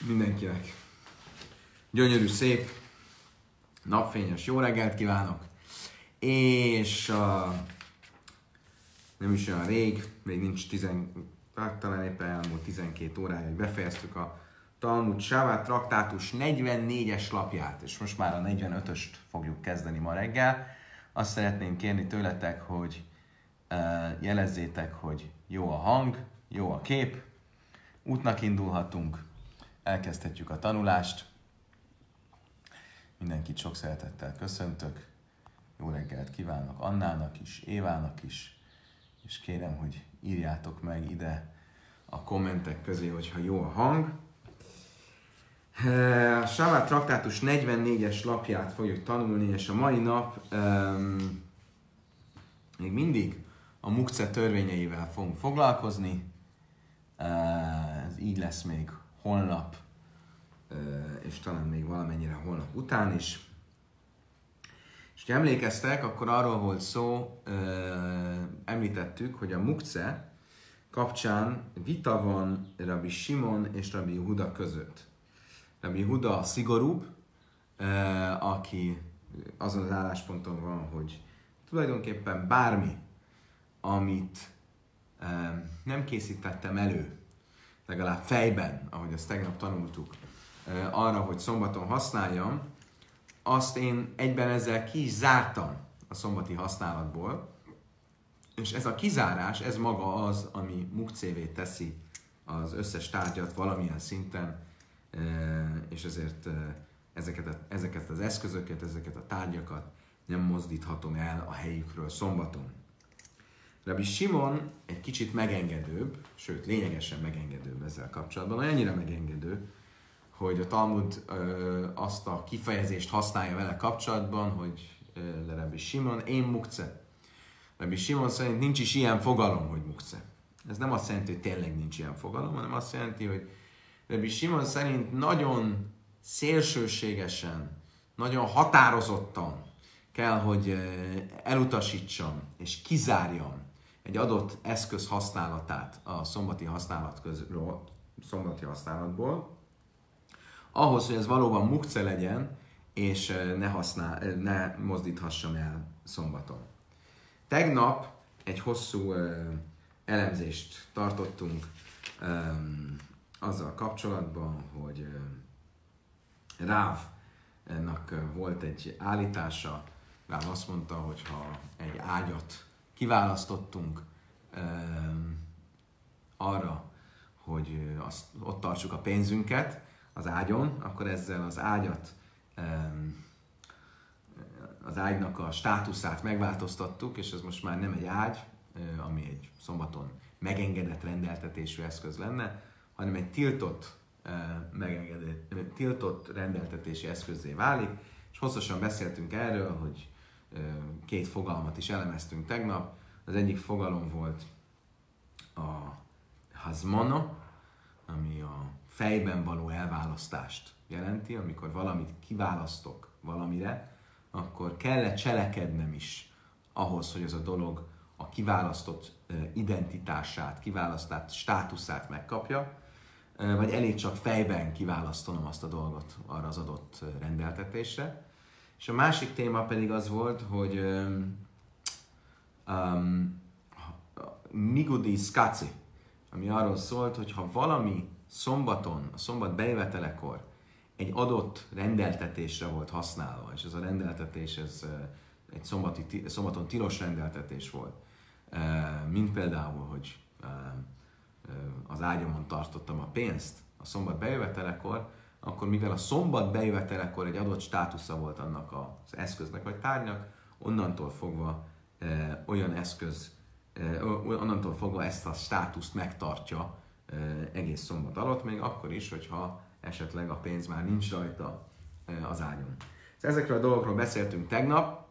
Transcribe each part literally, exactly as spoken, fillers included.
Mindenkinek gyönyörű, szép, napfényes jó reggelt kívánok, és uh, nem is olyan rég, még nincs tizen, talán éppen elmúlt tizenkét órája, hogy befejeztük a Talmud Sávát traktátus negyvennégyes lapját, és most már a negyvenötöst fogjuk kezdeni ma reggel. Azt szeretném kérni tőletek, hogy uh, jelezzétek, hogy jó a hang, jó a kép, útnak indulhatunk, elkezdhetjük a tanulást. Mindenkit sok szeretettel köszöntök, jó reggelt kívánok Annának is, Évának is, és kérem, hogy írjátok meg ide a kommentek közé, hogyha jó a hang. A Sávát traktátus negyvennégyes lapját fogjuk tanulni, és a mai nap um, még mindig a mukce törvényeivel fogunk foglalkozni. Uh, ez így lesz még holnap, uh, és talán még valamennyire holnap után is. És ha emlékeztek, akkor arról volt szó, uh, említettük, hogy a mukce kapcsán vita van Rabbi Simon és Rabbi Huda között. Rabbi Huda szigorúbb, uh, aki azon az állásponton van, hogy tulajdonképpen bármi, amit uh, nem készítettem elő, legalább fejben, ahogy ezt tegnap tanultuk, uh, arra, hogy szombaton használjam, azt én egyben ezzel ki is zártam a szombati használatból, és ez a kizárás, ez maga az, ami mukcévé teszi az összes tárgyat valamilyen szinten, és ezért ezeket, a, ezeket az eszközöket, ezeket a tárgyakat nem mozdíthatom el a helyükről szombaton. Rabbi Simon egy kicsit megengedőbb, sőt lényegesen megengedőbb ezzel kapcsolatban, olyannyira megengedő, hogy a Talmud ö, azt a kifejezést használja vele kapcsolatban, hogy ö, Rabbi Simon, én mukce. Rabbi Simon szerint nincs is ilyen fogalom, hogy mukce. Ez nem azt jelenti, hogy tényleg nincs ilyen fogalom, hanem azt jelenti, hogy Rabbi Simon szerint nagyon szélsőségesen, nagyon határozottan kell, hogy elutasítsam és kizárjam egy adott eszköz használatát a szombati használat közül, szombati használatból, ahhoz, hogy ez valóban mukce legyen, és ne, használ, ne mozdíthassam el szombaton. Tegnap egy hosszú uh, elemzést tartottunk um, azzal kapcsolatban, hogy uh, Rávnak uh, volt egy állítása. Ráv azt mondta, hogy ha egy ágyat kiválasztottunk um, arra, hogy uh, azt, ott tartsuk a pénzünket az ágyon, akkor ezzel az ágyat um, az ágynak a státuszát megváltoztattuk, és ez most már nem egy ágy, ami egy szombaton megengedett rendeltetésű eszköz lenne, hanem egy tiltott, tiltott rendeltetési eszközzé válik, és hosszasan beszéltünk erről, hogy két fogalmat is elemeztünk tegnap. Az egyik fogalom volt a hazmana, ami a fejben való elválasztást jelenti, amikor valamit kiválasztok valamire, akkor kell cselekednem is ahhoz, hogy ez a dolog a kiválasztott identitását, kiválasztott státuszát megkapja, vagy elég csak fejben kiválasztanom azt a dolgot arra az adott rendeltetésre. És a másik téma pedig az volt, hogy um, migudi skaci, ami arról szólt, hogy ha valami szombaton, a szombat bejövetelekor egy adott rendeltetésre volt használva, és ez a rendeltetés ez egy szombati, szombaton tilos rendeltetés volt, mint például, hogy az ágyamon tartottam a pénzt a szombat bejövetelekor, akkor mivel a szombat bejövetelekor egy adott státusza volt annak az eszköznek vagy tárgynak, onnantól fogva olyan eszköz, onnantól fogva ezt a státuszt megtartja egész szombat alatt, még akkor is, hogyha esetleg a pénz már nincs rajta az ágyon. Ezekről a dolgokról beszéltünk tegnap,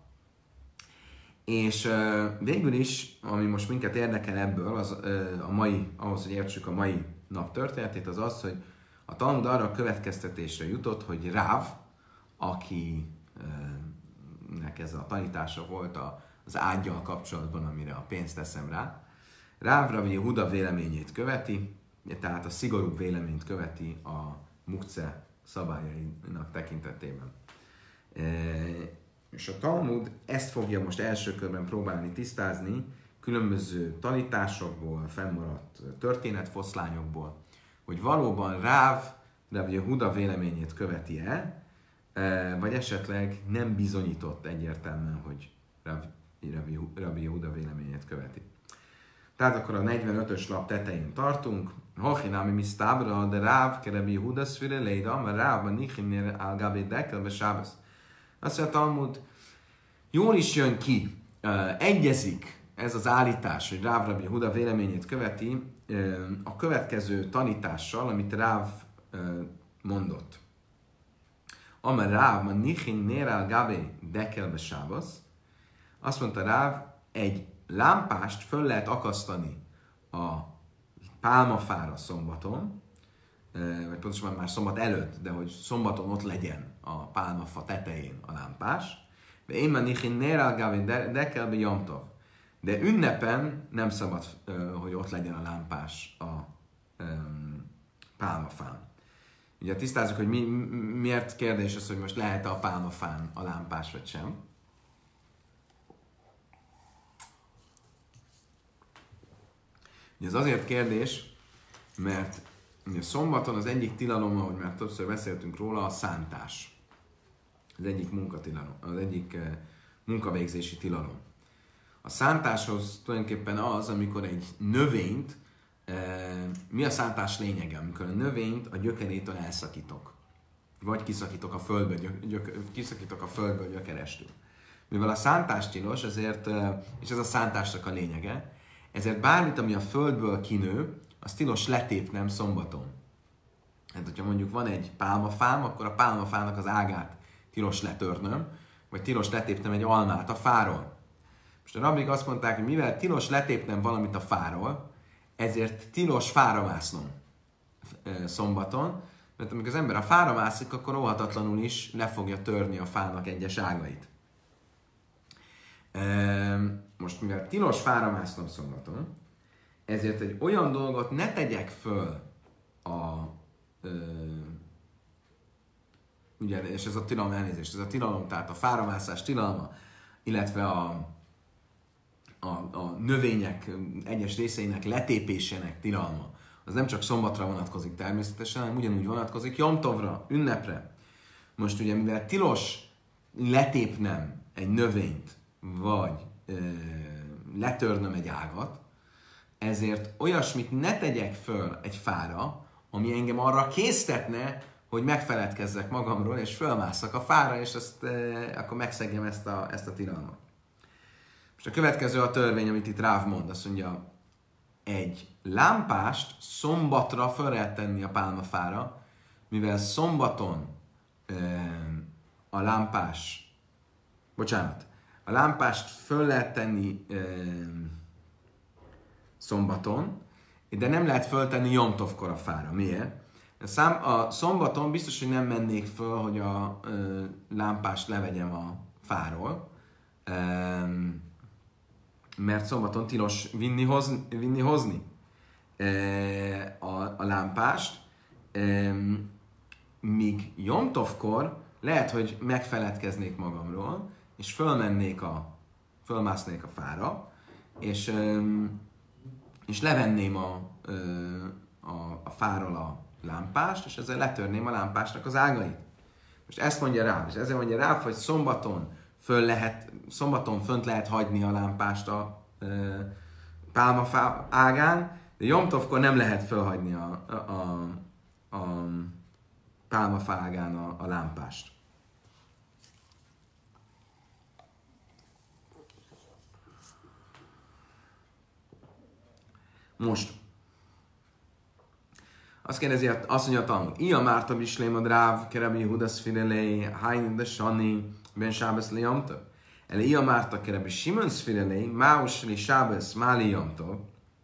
és végül is, ami most minket érdekel ebből, az a mai, ahhoz, hogy értsük a mai nap történetét, az az, hogy a Talmud arra a következtetésre jutott, hogy Ráv, akinek ez a tanítása volt az ággyal kapcsolatban, amire a pénzt teszem rá, Ráv Rabbi Huda véleményét követi, tehát a szigorúbb véleményt követi a mukce szabályainak tekintetében. E, és a Talmud ezt fogja most első körben próbálni tisztázni, különböző tanításokból, fennmaradt történetfoszlányokból, hogy valóban Ráv Rabbi Yehuda véleményét követi-e, vagy esetleg nem bizonyított egyértelműen, hogy Rabbi Yehuda véleményét követi. Tehát akkor a negyvenötös lap tetején tartunk. Hochinami misztábra, de Ráv ke Rabbi Yehuda szfire leida, mert Rávban nichimnél al gabi dekel be sábasz. Azt mondja a Talmud, jól is jön ki, egyezik ez az állítás, hogy Ráv Rabbi Yehuda véleményét követi a következő tanítással, amit Ráv mondott. Amar Ráv, man nichin nérál gabe dekel be sábasz. Azt mondta Ráv, egy lámpást föl lehet akasztani a pálmafára szombaton, vagy pontosan már szombat előtt, de hogy szombaton ott legyen a pálmafa tetején a lámpás. Én man nichin nérál gabe dekel be jomtov. De ünnepen nem szabad, hogy ott legyen a lámpás a pálmafán. Ugye tisztázzuk, hogy mi, miért kérdés az, hogy most lehet-e a pálmafán a lámpás, vagy sem. Ugye ez azért kérdés, mert ugye szombaton az egyik tilalom, ahogy már többször beszéltünk róla, a szántás. Az egyik munkatilalom, az egyik munkavégzési tilalom. A szántáshoz tulajdonképpen az, amikor egy növényt, mi a szántás lényege? Amikor a növényt a gyökerétől elszakítok. Vagy kiszakítok a földből, gyök, gyök, kiszakítok a földből gyökerestül. Mivel a szántás tilos, ezért, és ez a szántásnak a lényege, ezért bármit, ami a földből kinő, az tilos letépnem szombaton. Hát, hogyha mondjuk van egy pálmafám, akkor a pálmafának az ágát tilos letörnöm, vagy tilos letépnem egy almát a fáról. Most a rabbik azt mondták, hogy mivel tilos letépnem valamit a fáról, ezért tilos fára másznom szombaton, mert amikor az ember a fára mászik, akkor óhatatlanul is le fogja törni a fának egyes ágait. Most mivel tilos fára másznom szombaton, ezért egy olyan dolgot ne tegyek föl a ugye, és ez a tilalom elnézést, ez a tilalom, tehát a fáramászás tilalma, illetve a A, a növények egyes részeinek letépésének tilalma, az nem csak szombatra vonatkozik természetesen, hanem ugyanúgy vonatkozik Jomtovra, ünnepre. Most ugye, mivel tilos letépnem egy növényt, vagy ö, letörnöm egy ágat, ezért olyasmit ne tegyek föl egy fára, ami engem arra késztetne, hogy megfeledkezzek magamról, és fölmásszak a fára, és azt, ö, akkor megszegjem ezt a, ezt a tilalmat. Most a következő a törvény, amit itt Ráv mond, azt mondja, egy lámpást szombatra föl lehet tenni a pálmafára, mivel szombaton ö, a lámpás, bocsánat, a lámpást föl lehet tenni ö, szombaton, de nem lehet föltenni Jomtovkor a fára. Miért? A, szám, a szombaton biztos, hogy nem mennék föl, hogy a ö, lámpást levegyem a fáról, ö, mert szombaton tilos vinni, hozni, vinni hozni e, a, a lámpást, e, míg Jomtovkor lehet, hogy megfeledkeznék magamról, és fölmennék a, fölmásznék a fára, és, e, és levenném a, a, a fáról a lámpást, és ezzel letörném a lámpásnak az ágait. Most ezt mondja rá, és ezzel mondja rá, hogy szombaton föl lehet, szombaton fönt lehet hagyni a lámpást a e, pálmafá ágán, de Jomtovkor nem lehet fölhagyni a, a, a, a pálmafá ágán a, a lámpást. Most. Azt kérdezi, azt mondja a Talmud. Ia Márta Bislémad Ráv, Kerebi Hudas Firelei, Hain de Sani, Ben Sábesz le Jomtov. Ele Ia Márta Kerebi Simon Firelei, Máus li Sábesz, Máli Jomtov.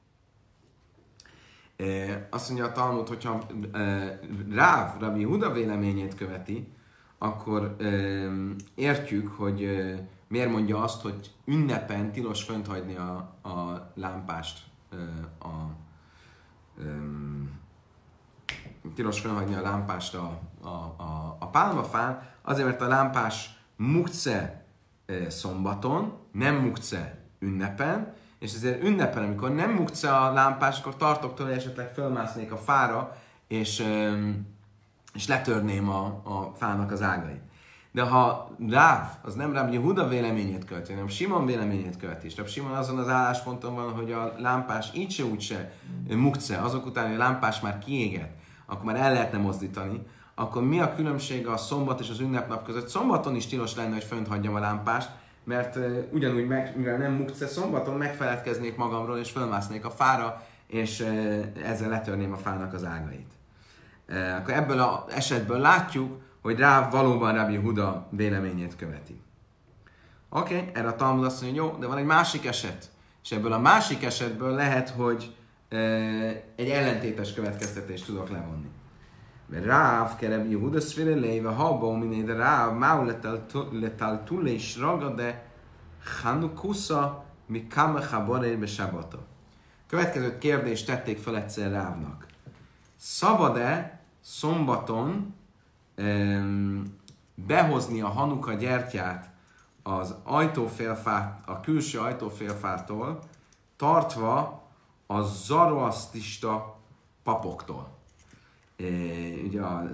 Azt mondja a Talmud, hogyha e, Ráv, Rabbi Yehuda véleményét követi, akkor e, értjük, hogy e, miért mondja azt, hogy ünnepen tilos fönt hagyni a, a lámpást e, a, e, tilos felhagyni a lámpást a, a, a, a pálmafán, azért, mert a lámpás mukce szombaton, nem mukce ünnepen, és ezért ünnepen, amikor nem mukce a lámpás, akkor tartok tőle, esetleg fölmásznék a fára, és, és letörném a, a fának az ágait. De ha Ráv, az nem Rabbi Yehuda véleményét követi, hanem Simon véleményét követi, és Rabbi Simon azon az állásponton van, hogy a lámpás így se úgy se mukce, azok után, hogy a lámpás már kiégett, akkor már el lehetne mozdítani, akkor mi a különbség a szombat és az ünnepnap között? Szombaton is tilos lenne, hogy fönt hagyjam a lámpást, mert uh, ugyanúgy, meg, mivel nem mukce, szombaton megfeledkeznék magamról, és fölmásznék a fára, és uh, ezzel letörném a fának az ágait. Uh, akkor ebből az esetből látjuk, hogy Ráv valóban Rabbi Yehuda véleményét követi. Oké, okay, erre a Talmud azt mondja, jó, de van egy másik eset, és ebből a másik esetből lehet, hogy uh, egy ellentétes következtetést tudok levonni. Ráv kerem Yehuda szfére léve, habó miné, de Ráv máu letal túl és raga, de Hanukusza mi kamecha borébe sabata. Következő kérdést tették fel egyszer Rávnak. Szabad-e szombaton um, behozni a Hanuka gyertyát az ajtófélfát, a külső ajtófélfától, tartva a zoroasztrista papoktól? E, ugye a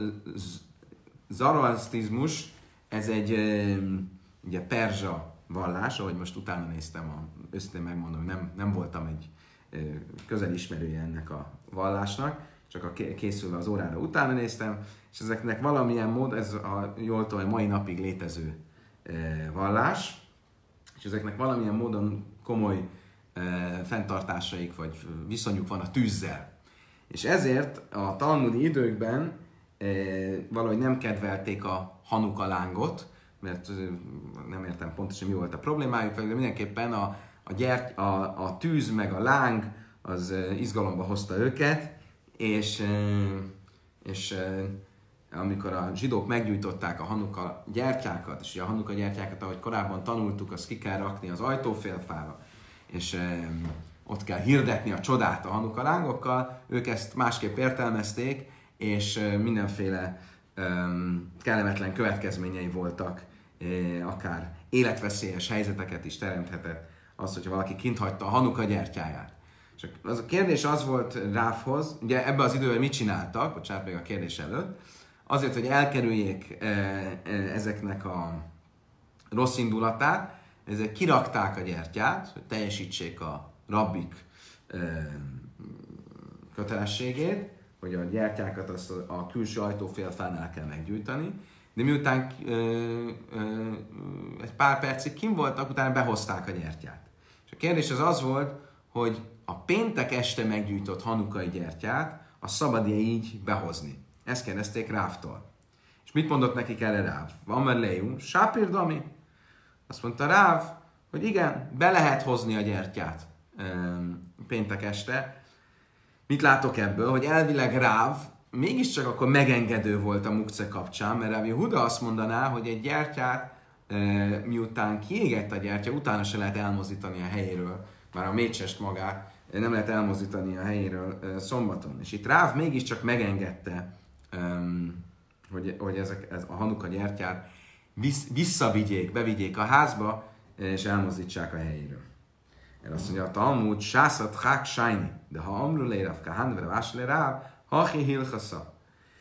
zoroasztrizmus, ez egy e, ugye perzsa vallás, ahogy most utána néztem, a, őszintén megmondom, nem, nem voltam egy e, közel ismerője ennek a vallásnak, csak a készülve az órára utána néztem, és ezeknek valamilyen mód, ez a jól tudom, mai napig létező e, vallás, és ezeknek valamilyen módon komoly e, fenntartásaik, vagy viszonyuk van a tűzzel. És ezért a talmudi időkben e, valahogy nem kedvelték a Hanuka lángot, mert e, nem értem pontosan mi volt a problémájuk, de mindenképpen a, a, gyert, a, a tűz meg a láng az e, izgalomba hozta őket, és, e, és e, amikor a zsidók meggyújtották a Hanuka gyertyákat, és a Hanuka gyertyákat, ahogy korábban tanultuk, azt ki kell rakni az ajtófélfára, és e, ott kell hirdetni a csodát a Hanuka lángokkal, ők ezt másképp értelmezték, és mindenféle um, kellemetlen következményei voltak, eh, akár életveszélyes helyzeteket is teremthetett az, hogyha valaki kint hagyta a Hanuka gyertyáját. Csak az a kérdés az volt Rávhoz, ugye ebben az időben mit csináltak, bocsánat még a kérdés előtt, azért, hogy elkerüljék eh, eh, ezeknek a rossz indulatát, ezért kirakták a gyertyát, hogy teljesítsék a rabbik ö, kötelességét, hogy a gyertyákat azt a, a külső ajtófélfánál kell meggyújtani, de miután ö, ö, egy pár percig kim voltak, utána behozták a gyertyát. És a kérdés az az volt, hogy a péntek este meggyújtott hanukai gyertyát, a szabad-e így behozni? Ezt kérdezték Rávtól. És mit mondott nekik erre Ráv? Van már lejú, sápirdami? Azt mondta Ráv, hogy igen, be lehet hozni a gyertyát péntek este. Mit látok ebből? Hogy elvileg Ráv mégiscsak akkor megengedő volt a mukce kapcsán, mert Rabbi Yehuda azt mondaná, hogy egy gyertyát miután kiégett a gyertya, utána se lehet elmozdítani a helyéről, már a mécsest magát nem lehet elmozdítani a helyéről szombaton. És itt Ráv mégiscsak megengedte, hogy, hogy ezek, ez a Hanuka gyertyát visszavigyék, bevigyék a házba, és elmozdítsák a helyéről. El azt mondja a Talmud, sászat hák sájni, de ha amrulé Rav Kahán, vagy Vásle Ráv, hachi hilchasza.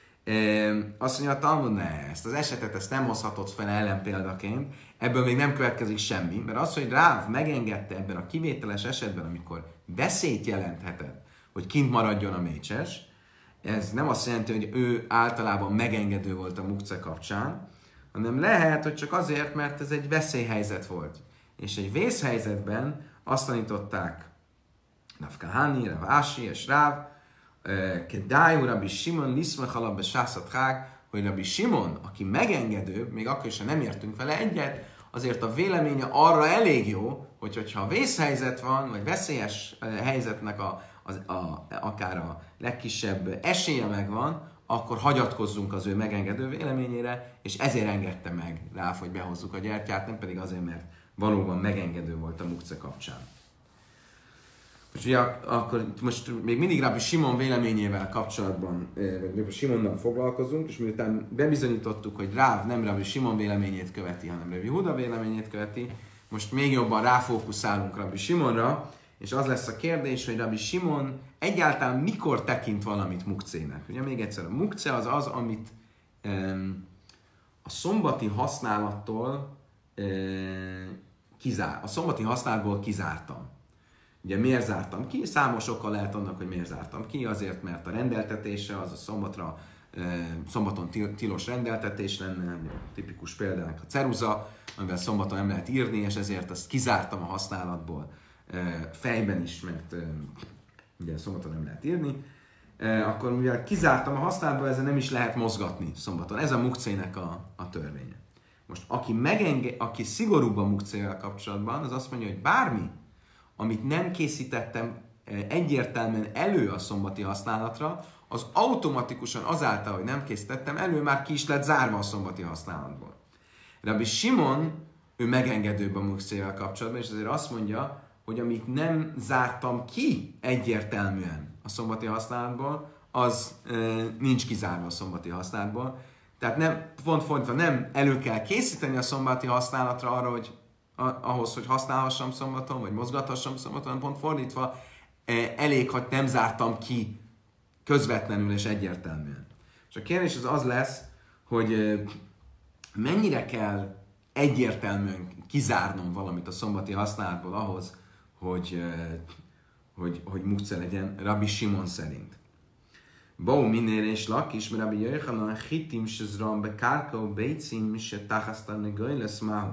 Azt mondja a Talmud, ne, ezt az esetet ezt nem hozhatod fel ellenpéldaként, ebből még nem következik semmi, mert az, hogy Ráv megengedte ebben a kivételes esetben, amikor veszélyt jelenthetett, hogy kint maradjon a mécses, ez nem azt jelenti, hogy ő általában megengedő volt a mukce kapcsán, hanem lehet, hogy csak azért, mert ez egy veszélyhelyzet volt. És egy vészhelyzetben azt tanították Rav Kahani, Rav Ási és Ráv, Kedájú Rabbi Simon liszmechala besászat hág, hogy Rabbi Simon, aki megengedő, még akkor is, ha nem értünk vele egyet, azért a véleménye arra elég jó, hogy hogyha a vészhelyzet van, vagy veszélyes helyzetnek a, a, a, akár a legkisebb esélye megvan, akkor hagyatkozzunk az ő megengedő véleményére, és ezért engedte meg Ráv, hogy behozzuk a gyertyát, nem pedig azért, mert valóban megengedő volt a mukce kapcsán. És ugye akkor most még mindig Rabbi Simon véleményével kapcsolatban, vagy Rabbi Simonnal foglalkozunk, és miután bebizonyítottuk, hogy Ráv nem Rabbi Simon véleményét követi, hanem Rabbi Huda véleményét követi, most még jobban ráfókuszálunk Rabbi Simonra, és az lesz a kérdés, hogy Rabbi Simon egyáltalán mikor tekint valamit mukcének. Ugye még egyszer, a mukce az az, amit um, a szombati használattól um, kizár, a szombati használatból kizártam. Ugye miért zártam ki? Számos oka lehet annak, hogy miért zártam ki. Azért, mert a rendeltetése az a szombatra, szombaton tilos rendeltetés lenne, tipikus példánk a ceruza, amivel szombaton nem lehet írni, és ezért azt kizártam a használatból fejben is, mert ugye szombaton nem lehet írni. Akkor mivel kizártam a használatból, ezzel nem is lehet mozgatni szombaton. Ez a mukcének a, a törvénye. Most aki, megenge, aki szigorúbb a mukcével kapcsolatban, az azt mondja, hogy bármi, amit nem készítettem egyértelműen elő a szombati használatra, az automatikusan azáltal, hogy nem készítettem elő, már ki is lett zárva a szombati használatból. Rabbi Simon, ő megengedőbb a mukcével kapcsolatban, és azért azt mondja, hogy amit nem zártam ki egyértelműen a szombati használatból, az e, nincs kizárva a szombati használatból. Tehát nem, pont fordítva, nem elő kell készíteni a szombati használatra arra, hogy ahhoz, hogy használhassam szombaton, vagy mozgathassam szombaton, pont fordítva, elég, hogy nem zártam ki közvetlenül és egyértelműen. És a kérdés az az lesz, hogy mennyire kell egyértelműen kizárnom valamit a szombati használatból ahhoz, hogy, hogy, hogy mukce legyen Rabbi Simon szerint. Bau minél és lakis, mert Rabbi Jöjjhanan hitim se zram be kárkau beicim se tachasztan negöj lesz máhu.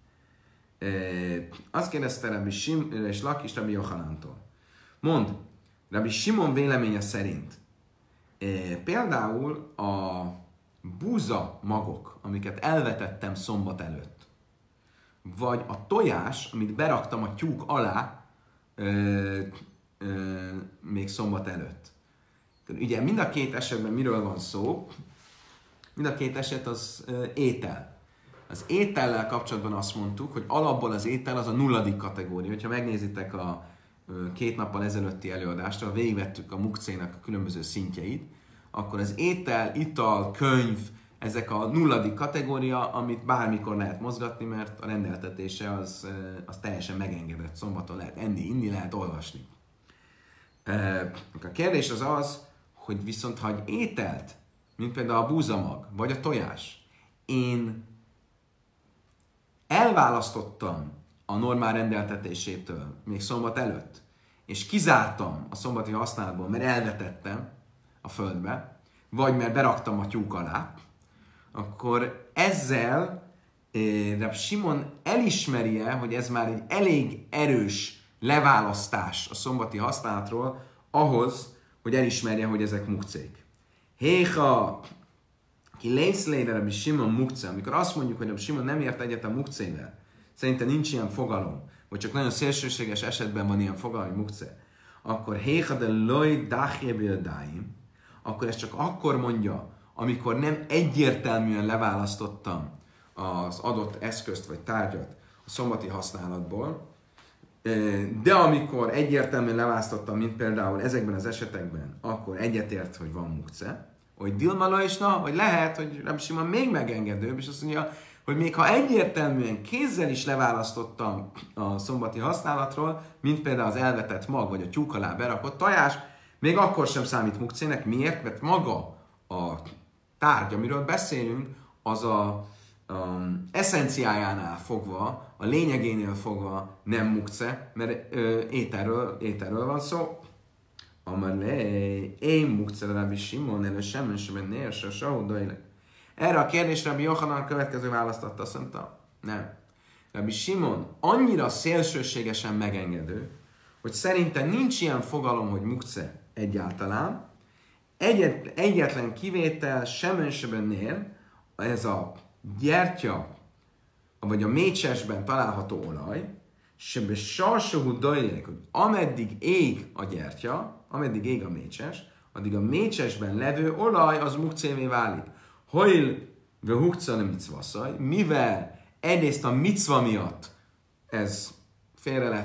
Azt kérdezte Rabbi Simon és Lakis Rabbi Jóhanantól. Mond, Rabbi Simon véleménye szerint például a búza magok, amiket elvetettem szombat előtt, vagy a tojás, amit beraktam a tyúk alá ö, ö, még szombat előtt. Ugye mind a két esetben miről van szó? Mind a két eset az ö, étel. Az étellel kapcsolatban azt mondtuk, hogy alapból az étel az a nulladik kategória. Ha megnézitek a két nappal ezelőtti előadást, ahol végigvettük a mukcénak a különböző szintjeit, akkor az étel, ital, könyv, ezek a nulladik kategória, amit bármikor lehet mozgatni, mert a rendeltetése az, az teljesen megengedett. Szombaton lehet enni, inni, lehet olvasni. A kérdés az az, hogy viszont ha egy ételt, mint például a búzamag, vagy a tojás, én elválasztottam a normál rendeltetésétől még szombat előtt, és kizártam a szombati használatból, mert elvetettem a földbe, vagy mert beraktam a tyúk alá, akkor ezzel eh, Simon elismeri-e, hogy ez már egy elég erős leválasztás a szombati használatról ahhoz, hogy elismerje, hogy ezek mukcék. Héha, ki lészléde Rabbi Simon mukce, amikor azt mondjuk, hogy Rabbi Simon nem ért egyet a mukcével, szerintem nincs ilyen fogalom, vagy csak nagyon szélsőséges esetben van ilyen fogalom, hogy mukce, akkor héha de loj dachje bildáim, akkor ez csak akkor mondja, amikor nem egyértelműen leválasztottam az adott eszközt vagy tárgyat a szombati használatból, de amikor egyértelműen leválasztottam, mint például ezekben az esetekben, akkor egyetért, hogy van mukce, hogy Dilma Isna, vagy lehet, hogy Rabbi Simon még megengedőbb, és azt mondja, hogy még ha egyértelműen kézzel is leválasztottam a szombati használatról, mint például az elvetett mag, vagy a tyúk alá berakott tojás, még akkor sem számít mukcének. Miért? Mert maga a tárgy, amiről beszélünk, az a um, eszenciájánál fogva, a lényegénél fogva nem mukce, mert ö, ételről, ételről van szó. Amalé, én mukce Rabbi Simon, elő semmen sem nér, se saudaileg. Erre a kérdésre Rabbi Jóhanan következő választ adta, azt mondta, nem. Rabbi Simon annyira szélsőségesen megengedő, hogy szerintem nincs ilyen fogalom, hogy mukce egyáltalán. Egyet, egyetlen kivétel semmen sem nér, ez a gyertya, vagy a mécsesben található olaj, sebe sarsahú dajlék, hogy ameddig ég a gyertya, ameddig ég a mécses, addig a mécsesben levő olaj az mukcévé válik. Hojl ve hukca ne micvaszaj, mivel egyrészt a micva miatt ez félre lett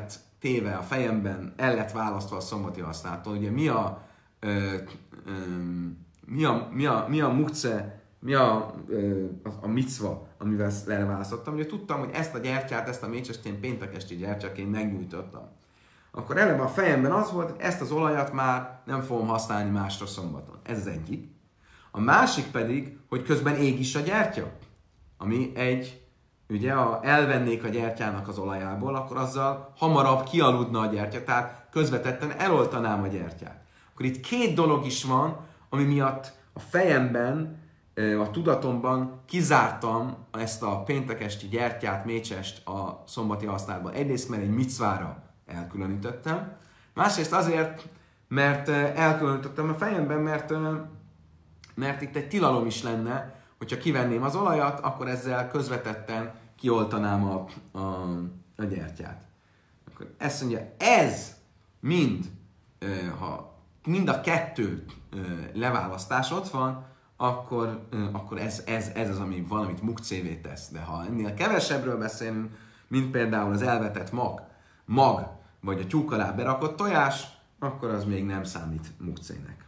téve a fejemben, el lett választva a szombati használattól. Ugye mi a, ö, ö, mi a, mi a, mi a mukce, mi a, ö, a, a micva, amivel leválasztottam. Ugye tudtam, hogy ezt a gyertyát, ezt a mécsest én péntek esti gyertyaként megnyújtottam. Akkor eleve a fejemben az volt, hogy ezt az olajat már nem fogom használni másra szombaton. Ez az egyik. A másik pedig, hogy közben ég is a gyertya, ami egy, ugye, ha elvennék a gyertyának az olajából, akkor azzal hamarabb kialudna a gyertya, tehát közvetetten eloltanám a gyertyát. Akkor itt két dolog is van, ami miatt a fejemben, a tudatomban kizártam ezt a péntek esti gyertyát, mécsest a szombati használatban. Egyrészt, mert egy micvára elkülönítettem, másrészt azért, mert elkülönítettem a fejemben, mert, mert itt egy tilalom is lenne, hogyha kivenném az olajat, akkor ezzel közvetetten kioltanám a, a, a gyertyát. Akkor ezt mondja, ez mind, ha mind a kettő leválasztás ott van, akkor, akkor ez, ez, ez az, ami valamit mukcévé tesz. De ha ennél kevesebbről beszélünk, mint például az elvetett mag, mag vagy a tyúk alá berakott tojás, akkor az még nem számít mukcének.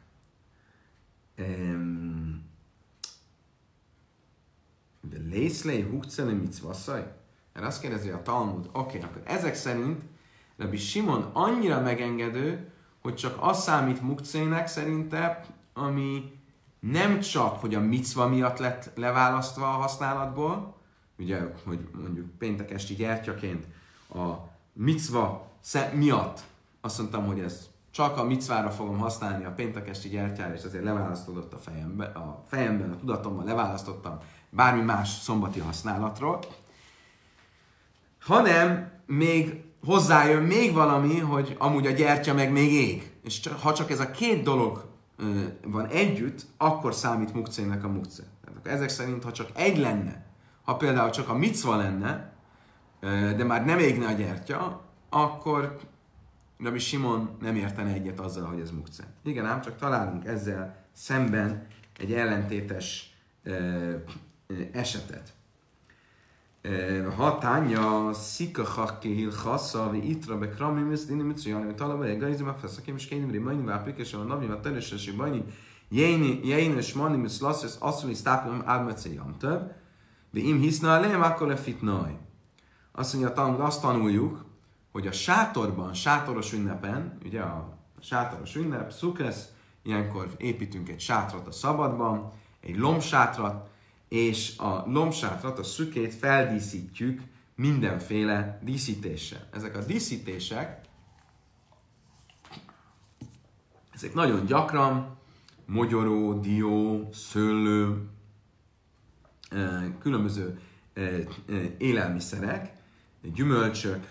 De lészlei hukcele micvasszaj? Erre azt kérdezi a Talmud, oké, okay, akkor ezek szerint Rabbi Simon annyira megengedő, hogy csak az számít mukcének szerinte, ami nem csak, hogy a micva miatt lett leválasztva a használatból, ugye, hogy mondjuk péntek esti gyertyaként a micva miatt azt mondtam, hogy ez csak a micvára fogom használni a péntek esti gyertyára, és azért leválasztódott a fejemben, a fejemben, a tudatomban leválasztottam bármi más szombati használatról, hanem még hozzájön még valami, hogy amúgy a gyertya meg még ég. És csak, ha csak ez a két dolog ö, van együtt, akkor számít mukcének a mukcé. Tehát akkor ezek szerint, ha csak egy lenne, ha például csak a micva lenne, ö, de már nem égne a gyertya, akkor Rabbi Simon nem értene egyet azzal, hogy ez mukcé. Igen, ám csak találunk ezzel szemben egy ellentétes ö, ö, esetet. Ha tánya szikachakké hilchassa, vagy itra be kramimis, dini mitszujani, hogy találva egy gaizim, afeszakim, és kénim, rimajni, vápikesen, a navim, a terjesesi bajni, jénes, mani, miszlasszesz, asszuli, sztápilom, ármece jamtöbb, de im hiszna elém, akkor lefitnaj. Azt mondja, a Talmud, azt tanuljuk, hogy a sátorban, sátoros ünnepen, ugye a sátoros ünnep, szukesz, ilyenkor építünk egy sátrat a szabadban, egy lombsátrat, és a lombsátrat, a szükét feldíszítjük mindenféle díszítéssel. Ezek a díszítések, ezek nagyon gyakran mogyoró, dió, szőlő, különböző élelmiszerek, gyümölcsök,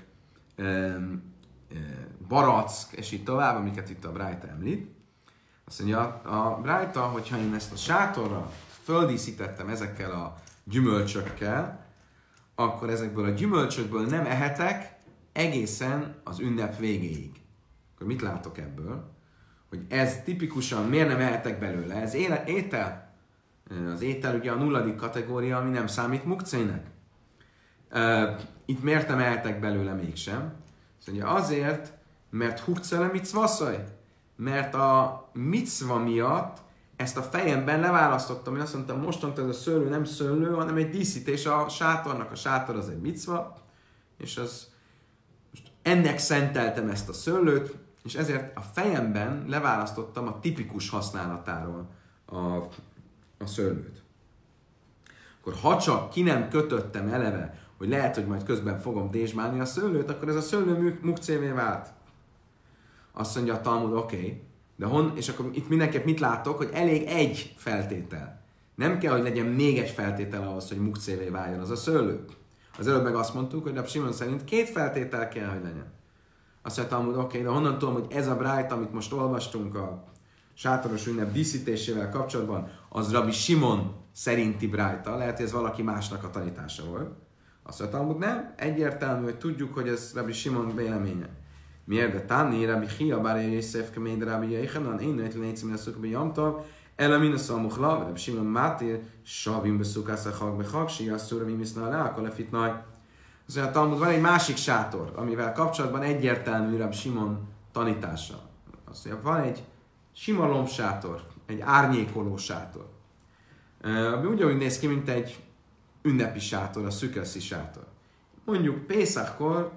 barack, és így tovább, amiket itt a Brájta említ. Azt mondja, a Brájta, hogyha én ezt a sátorra földíszítettem ezekkel a gyümölcsökkel, akkor ezekből a gyümölcsökből nem ehetek egészen az ünnep végéig. Akkor mit látok ebből? Hogy ez tipikusan miért nem ehetek belőle? Ez étel. Az étel ugye a nulladik kategória, ami nem számít mukcének. Itt miért nem ehetek belőle mégsem? Szóval azért, mert hukcele micvaszaj. Mert a micva miatt ezt a fejemben leválasztottam, én azt mondtam, mostantól ez a szőlő nem szőlő, hanem egy díszítés a sátornak. A sátor az egy micva, és az, most ennek szenteltem ezt a szőlőt, és ezért a fejemben leválasztottam a tipikus használatáról a, a szőlőt. Akkor ha csak ki nem kötöttem eleve, hogy lehet, hogy majd közben fogom dézsmálni a szőlőt, akkor ez a szőlő mukcévé vált. Azt mondja a Talmud, oké, okay, de hon, és akkor itt mindenképp mit látok, hogy elég egy feltétel. Nem kell, hogy legyen még egy feltétel ahhoz, hogy mukcévé váljon az a szőlő. Az előbb meg azt mondtuk, hogy Rabbi Simon szerint két feltétel kell, hogy legyen. Azt mondja a Talmud, oké, okay, de honnan tudom, hogy ez a brájta, amit most olvastunk a sátoros ünnep díszítésével kapcsolatban, az Rabbi Simon szerinti brájta, lehet, hogy ez valaki másnak a tanítása volt. Azt mondja a Talmud, nem, egyértelmű, hogy tudjuk, hogy ez Rabbi Simon véleménye. Miért? De Tánni, Rabbi Chia, bár egy részév kemény, de Rabbi Jeichanan, én nőtt légy szímen a szukbe jamtav, ela min a szamuchla, Rabbi Simon Máté, savim beszukász a hag be hag, si asszúra, mi miszna alá, akkor lefitnaj. Azt mondja, a Talmud, van egy másik sátor, amivel kapcsolatban egyértelmű Rabbi Simon tanítása. Azt mondja, van egy sima lombsátor, egy árnyékoló sátor. Ami ugyanúgy néz ki, mint egy ünnepi sátor, a szüköszi sátor. Mondjuk Pészachkor,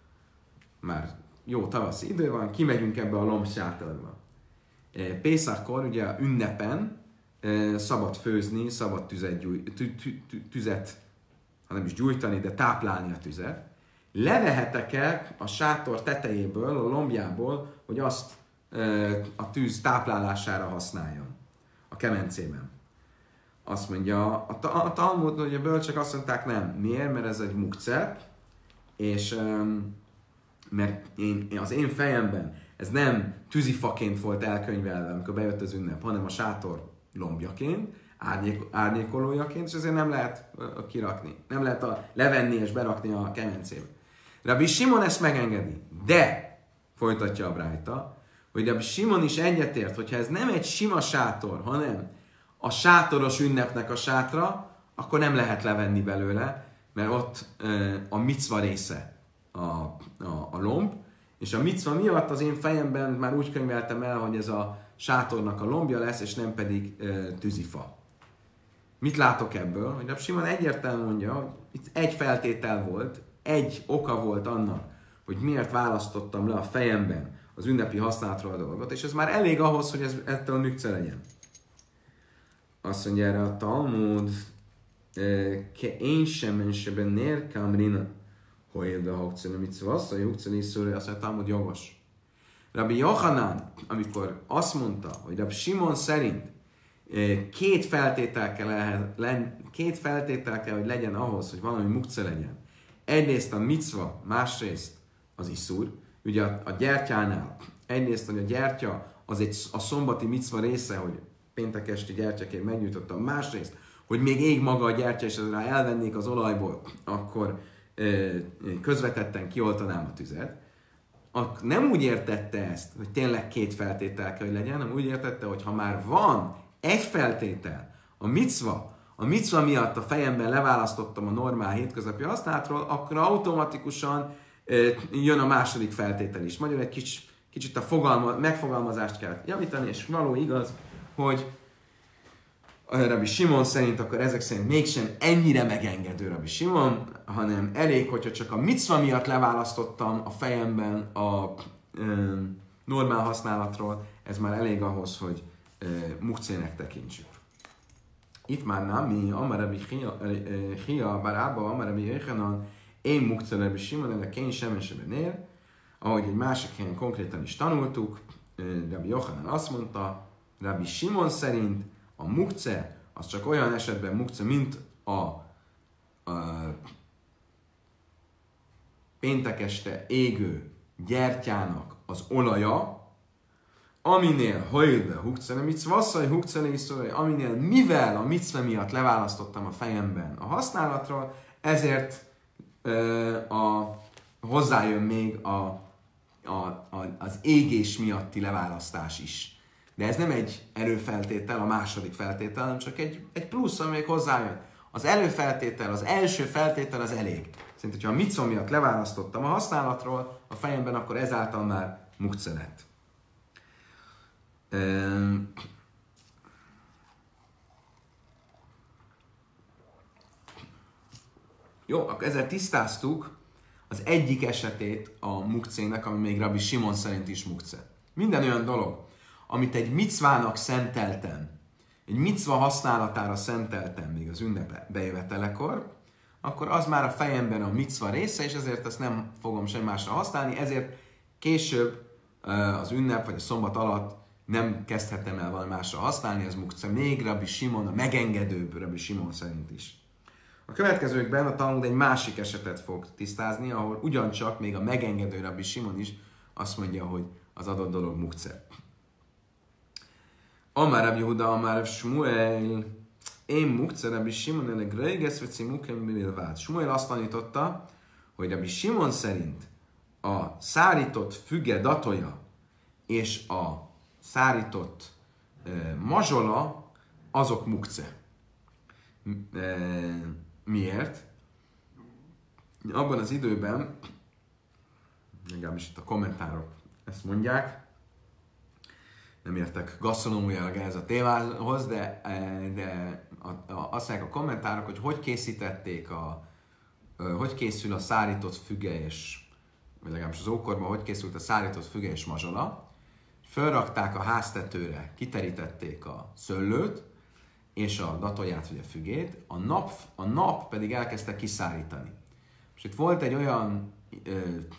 már jó tavaszi idő van, kimegyünk ebbe a lombsátorba. Pészachkor, ugye ünnepen szabad főzni, szabad tüzet, gyúj, tü, tü, tü, tüzet, ha nem is gyújtani, de táplálni a tüzet. Levehetek-e a sátor tetejéből, a lombjából, hogy azt a tűz táplálására használjon a kemencében? Azt mondja, a, ta- a Talmud, hogy a bölcsek azt mondták, nem. Miért? Mert ez egy mukce, és um, mert én, az én fejemben ez nem tűzifaként volt elkönyvelve, amikor bejött az ünnep, hanem a sátor lombjaként, árnyék, árnyékolójaként, és ezért nem lehet uh, kirakni. Nem lehet a, levenni és berakni a kemencébe. Rabbi Simon ezt megengedi, de, folytatja a brájta, hogy Rabbi Simon is egyetért, hogyha ez nem egy sima sátor, hanem a sátoros ünnepnek a sátra, akkor nem lehet levenni belőle, mert ott uh, a micva része a, a, a lomb, és a micva miatt az én fejemben már úgy könyveltem el, hogy ez a sátornak a lombja lesz, és nem pedig uh, tűzifa. Mit látok ebből? Hogy Rabbi Simon egyértelműen mondja, hogy itt egy feltétel volt, egy oka volt annak, hogy miért választottam le a fejemben az ünnepi használatról a dolgot, és ez már elég ahhoz, hogy ez ettől mükce legyen. Azt mondja erre a Talmud, ke én sem menseben nér kamrina, hogy a hokcene mitzvasz, a hokcene iszúrja, azt mondja, Talmud jogos. Rabbi Yochanan, amikor azt mondta, hogy Rabbi Simon szerint két feltétel kell, két feltétel kell, hogy legyen ahhoz, hogy valami mukce legyen. Egyrészt a micva, másrészt az iszúr. Ugye a, a gyertyánál egyrészt, hogy a gyertya az egy, a szombati micva része, hogy péntek esti gyertyaként megnyújtottam. Másrészt, hogy még ég maga a gyertya, és rá elvennék az olajból, akkor ö, közvetetten kioltanám a tüzet. A, nem úgy értette ezt, hogy tényleg két feltétel kell, hogy legyen, hanem úgy értette, hogy ha már van egy feltétel, a micva, a micva miatt a fejemben leválasztottam a normál hétköznapi használatról, akkor automatikusan ö, jön a második feltétel is. Magyarul egy kicsit, kicsit a fogalma, megfogalmazást kell javítani, és való igaz, hogy Rabbi Simon szerint, akkor ezek szerint mégsem ennyire megengedő Rabbi Simon, hanem elég, hogyha csak a micva miatt leválasztottam a fejemben a ö, normál használatról, ez már elég ahhoz, hogy ö, mukcének tekintsük. Itt már nem, mi Amar Rabbi Chia Bar Abba, Amar Rabbi Yochanan, én mukce Rabbi Simon, ennek én semmi sem ér, ahogy egy másik helyen konkrétan is tanultuk, Rabbi Yochanan azt mondta, Rabbi Simon szerint a mukce, az csak olyan esetben mukce, mint a, a péntek este égő gyertyának az olaja, aminél hajlbe hukcene micvasszai, hukcene iszolaj, aminél mivel a micve miatt leválasztottam a fejemben a használatról, ezért ö, a, hozzájön még a, a, a, az égés miatti leválasztás is. De ez nem egy előfeltétel, a második feltétel, hanem csak egy, egy plusz, ami még hozzájön. Az előfeltétel, az első feltétel az elég. Szerintem, hogyha a micva miatt leválasztottam a használatról a fejemben, akkor ezáltal már mukce lett. Um, Jó, akkor ezzel tisztáztuk az egyik esetét a mukcének, ami még Rabbi Simon szerint is mukce. Minden olyan dolog, amit egy micvának szenteltem, egy micva használatára szenteltem még az ünnep bejövetelekor, akkor az már a fejemben a micva része, és ezért ezt nem fogom semmi másra használni, ezért később az ünnep vagy a szombat alatt nem kezdhetem el valami másra használni, ez mukce még Rabbi Simon, a megengedőbb Rabbi Simon szerint is. A következőkben a Talmud egy másik esetet fog tisztázni, ahol ugyancsak még a megengedő Rabbi Simon is azt mondja, hogy az adott dolog mukce. Amár Rabbi Huda, Amár Shmuel, én mukce Rabbi Simon, ene greiges, vagy cimukem mililvált. Shmuel azt tanította, hogy Rabbi Simon szerint a szárított füge datója és a szárított e, mazsola, azok mukce. E, miért? abban az időben, legalábbis itt a kommentárok ezt mondják, nem értek gasztronómiailag ehhez a témához, de, de a, a, azt mondják a kommentárok, hogy hogy készítették, a, hogy készül a szárított füge és, vagy legalábbis az ókorban, hogy készült a szárított füge és mazsola. Fölrakták a háztetőre, kiterítették a szőlőt, és a datóját, vagy a fügét, a nap, a nap pedig elkezdte kiszárítani. És itt volt egy olyan ö,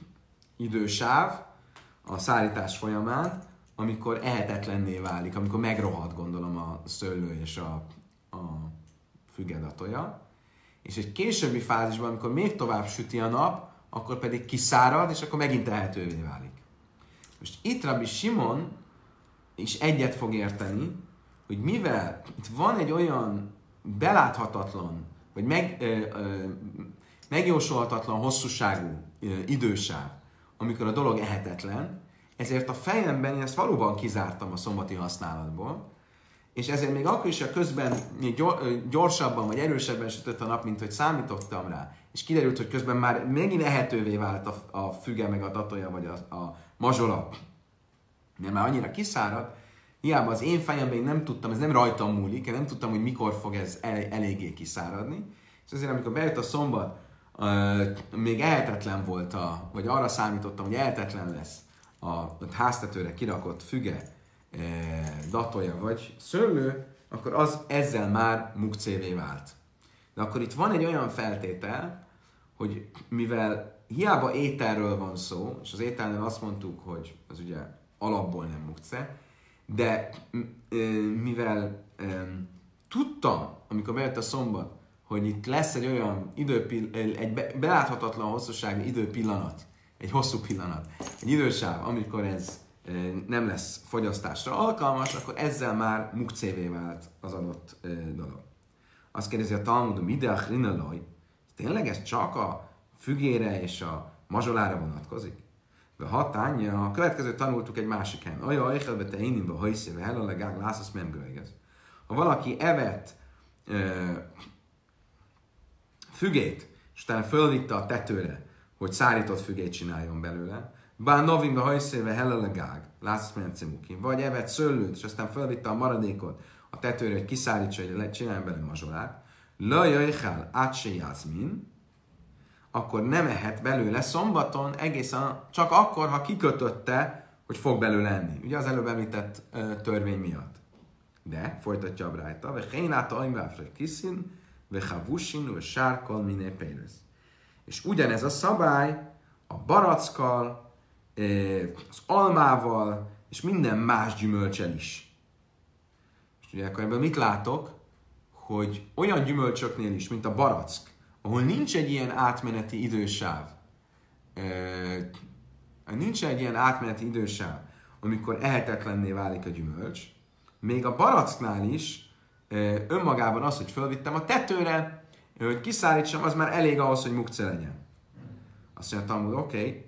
idősáv a szárítás folyamán, amikor ehetetlenné válik, amikor megrohad, gondolom, a szőlő és a, a füge datója. És egy későbbi fázisban, amikor még tovább süti a nap, akkor pedig kiszárad, és akkor megint ehetővé válik. Most itt Rabbi Simon is egyet fog érteni, hogy mivel itt van egy olyan beláthatatlan, vagy meg, ö, ö, megjósolhatatlan hosszúságú ö, idősáv, amikor a dolog ehetetlen, ezért a fejemben én ezt valóban kizártam a szombati használatból, és ezért még akkor is, ha közben gyorsabban vagy erősebben sütött a nap, mint hogy számítottam rá, és kiderült, hogy közben már megint ehetővé vált a, a füge, meg a datója, vagy a, a mazsola, mert már annyira kiszárad, hiába az én fejemben én nem tudtam, ez nem rajtam múlik, én nem tudtam, hogy mikor fog ez el, eléggé kiszáradni, és azért amikor bejött a szombat, uh, még ehetetlen volt, a, vagy arra számítottam, hogy ehetetlen lesz a, a háztetőre kirakott füge, datója vagy szőlő, akkor az ezzel már mukcévé vált. De akkor itt van egy olyan feltétel, hogy mivel hiába ételről van szó, és az ételnél azt mondtuk, hogy az ugye alapból nem mukce, de mivel tudtam, amikor bejött a szombat, hogy itt lesz egy olyan időpill- egy beláthatatlan hosszúságú időpillanat, egy hosszú pillanat, egy idősáv, amikor ez nem lesz fogyasztásra alkalmas, akkor ezzel már mukcévé vált az adott e, dolog. Azt kérdezi a Talmudum, ideach rinaloj, tényleg ez csak a fügére és a mazsolára vonatkozik? De hatánya, a következőt tanultuk egy másik helyen. Aja, ajhelbe te énimbe hajszéve, helalegák, lászasz memgőjegez. Ha valaki evett e, fügét, és utána fölvitte a tetőre, hogy szárított fügét csináljon belőle, bár novimbe hajszéve hellelegág, látsz milyen cimuki, vagy evett szőlőt, és aztán felvitte a maradékot a tetőre, hogy kiszárítsa, hogy csináljon bele mazsolát, lajajhál átse jászmin, akkor nem ehet belőle szombaton egészen csak akkor, ha kikötötte, hogy fog belőle enni. Ugye az előbb említett uh, törvény miatt. De, folytatja a brájta, ve hénáta aimváfre kiszin, ve havusin, ve sárkal miné pérez. És ugyanez a szabály a barackkal, az almával, és minden más gyümölcsel is. És ugye akkor ebből mit látok? Hogy olyan gyümölcsöknél is, mint a barack, ahol nincs egy ilyen átmeneti idősáv, nincs egy ilyen átmeneti idősáv, amikor ehetetlenné válik a gyümölcs, még a baracknál is önmagában az, hogy fölvittem a tetőre, hogy kiszárítsam, az már elég ahhoz, hogy mukce legyen. Azt mondtam, hogy oké, okay,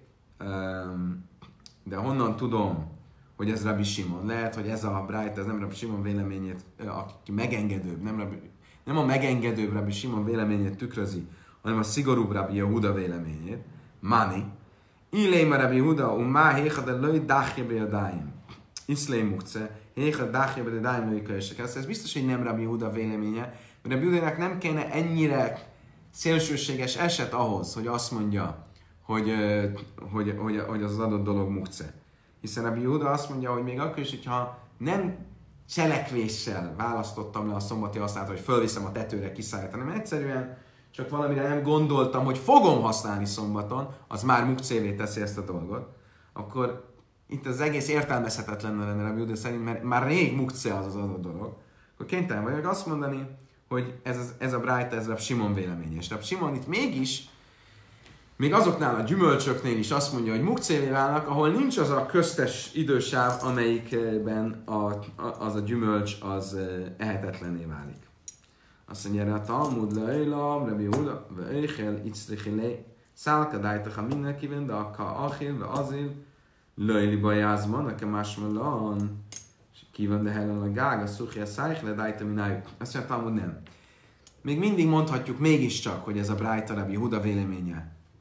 de honnan tudom, hogy ez Rabbi Simon? Lehet, hogy ez a Brájta, ez nem Rabbi Simon véleményét, aki megengedőbb, nem, Rabbi, nem a megengedőbb Rabbi Simon véleményét tükrözi, hanem a szigorúbb Rabbi Yehuda véleményét. Mani. Iléma Rabbi Yehuda, um má héchad el löj dáchje bejadáim. Iszlé mukce, héchad dáchje bejadáim löj kölyesek. Ez biztos, hogy nem Rabbi Yehuda véleménye, mert Rabbi Yehudának nem kéne ennyire szélsőséges eset ahhoz, hogy azt mondja, hogy, hogy, hogy, hogy az adott dolog mukce. Hiszen Rabbi Yehuda azt mondja, hogy még akkor is, hogyha nem cselekvéssel választottam le a szombati használatot, hogy fölviszem a tetőre kiszállítani, hanem egyszerűen csak valamire nem gondoltam, hogy fogom használni szombaton, az már mukcévé teszi ezt a dolgot, akkor itt az egész értelmezhetetlen lenne Rabbi Yehuda szerint, mert már rég mukce az az adott dolog. Akkor kénytelen vagyok azt mondani, hogy ez, ez a Brájta, ez Rabbi Simon véleménye. És Rabbi Simon itt mégis még azoknál a gyümölcsöknél is azt mondja, hogy mukcévé válnak, ahol nincs az a köztes idősáv, amelyikben a, a, az a gyümölcs az ehetetlenné válik. Azt mondja erre a Talmud leila, Rabbi Yehuda, ve eichel, itzlichilé, szálka dájtacha mindenkiben, de akka achil, ve azil, leili bajázman, nekem másmalan, kíván de hellen a gága, szuchja szájchle, dájta minájuk. Azt mondja a Talmud nem. Még mindig mondhatjuk mégiscsak, hogy ez a Brájta Rabbi Yehuda véleménye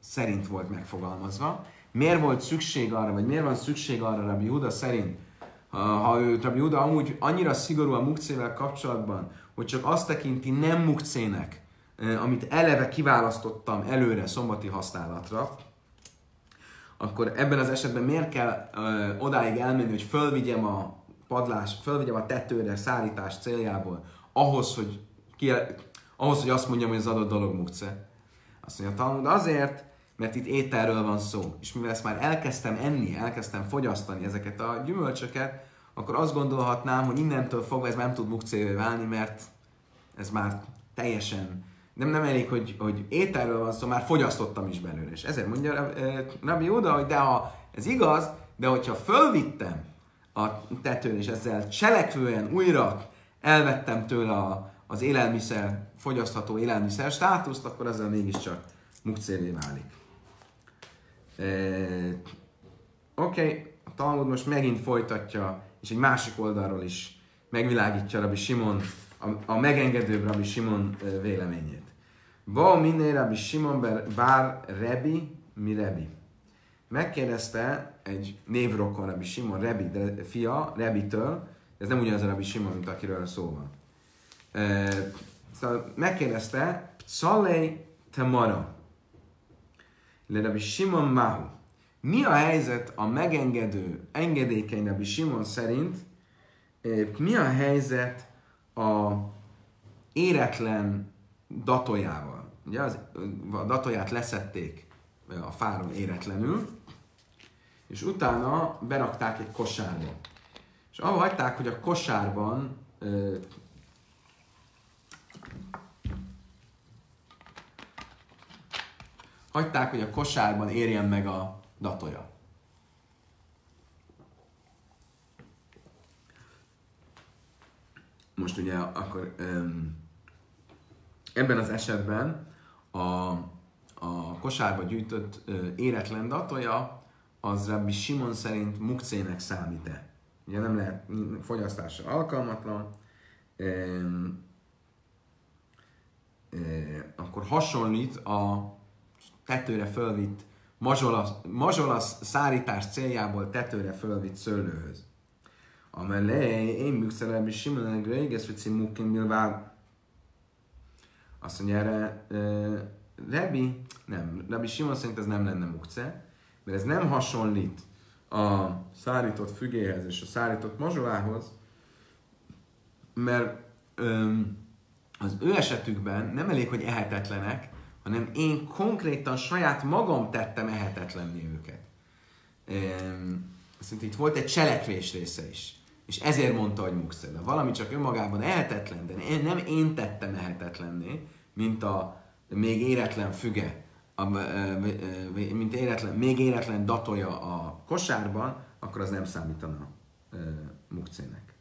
szerint volt megfogalmazva. Miért volt szükség arra, vagy miért van szükség arra Rabbi Huda szerint, ha, ha ő Rabbi Huda amúgy annyira szigorú a mukcével kapcsolatban, hogy csak azt tekinti nem mukcének, amit eleve kiválasztottam előre szombati használatra, akkor ebben az esetben miért kell ö, odáig elmenni, hogy fölvigyem a padlás, fölvigyem a tetőre szárítás céljából, ahhoz, hogy, ki, ahhoz, hogy azt mondjam, hogy az adott dolog mukce. Azt mondja a Talmud azért, mert itt ételről van szó. És mivel ezt már elkezdtem enni, elkezdtem fogyasztani ezeket a gyümölcsöket, akkor azt gondolhatnám, hogy innentől fogva ez már nem tud mukcévé válni, mert ez már teljesen nem, nem elég, hogy, hogy ételről van szó, már fogyasztottam is belőle. És ezért mondja Rabbi Huda, hogy de ha ez igaz, de hogyha fölvittem a tetőn, és ezzel cselekvően újra elvettem tőle a, az élelmiszer, fogyasztható élelmiszer státuszt, akkor ezzel mégiscsak mukcévé válik. E, Oké, okay. A Talmud most megint folytatja, és egy másik oldalról is megvilágítja Rabbi Simon, a, a megengedőbb Rabbi Simon véleményét. Ba miné Rabbi Simon bár Rebi, mi Rebi. Megkérdezte egy névrokon Rabbi Simon, Rebi, de fia, Rebitől, ez nem ugyanaz a Rabbi Simon, mint akiről szó van. E, szóval megkérdezte, Pcalej temara, le Rabbi Simon mahu. Mi a helyzet a megengedő, engedékeny Rabbi Simon szerint, mi a helyzet a éretlen datójával? Ugye az, a datóját leszették a fáron éretlenül, és utána berakták egy kosárba. És ahol hagyták, hogy a kosárban ö, hagyták, hogy a kosárban érjen meg a datója. Most ugye akkor öm, ebben az esetben a, a kosárba gyűjtött ö, éretlen datója az Rabbi Simon szerint mukcének számít-e. Ugye nem lehet fogyasztásra alkalmatlan, öm, ö, akkor hasonlít a tetőre fölvitt mazsolasz, mazsolasz szárítás céljából tetőre fölvitt szőlőhöz. Amelé, én műkszer Rabbi Simon a Greiges, hogy címúként bilvál. Azt mondja erre, uh, Rabbi, nem, Rabbi Simon szerint ez nem lenne mukce, mert ez nem hasonlít a szárított fügéhez és a szárított mazsolához, mert um, az ő esetükben nem elég, hogy ehetetlenek, hanem én konkrétan saját magam tettem ehetetlenni őket. Um, Szerintem itt volt egy cselekvés része is. És ezért mondta, hogy muksze. De valami csak önmagában ehetetlen, de én, nem én tettem ehetetlenné, mint a még éretlen füge, a, mint éretlen, még éretlen datója a kosárban, akkor az nem számítana uh, mukcének.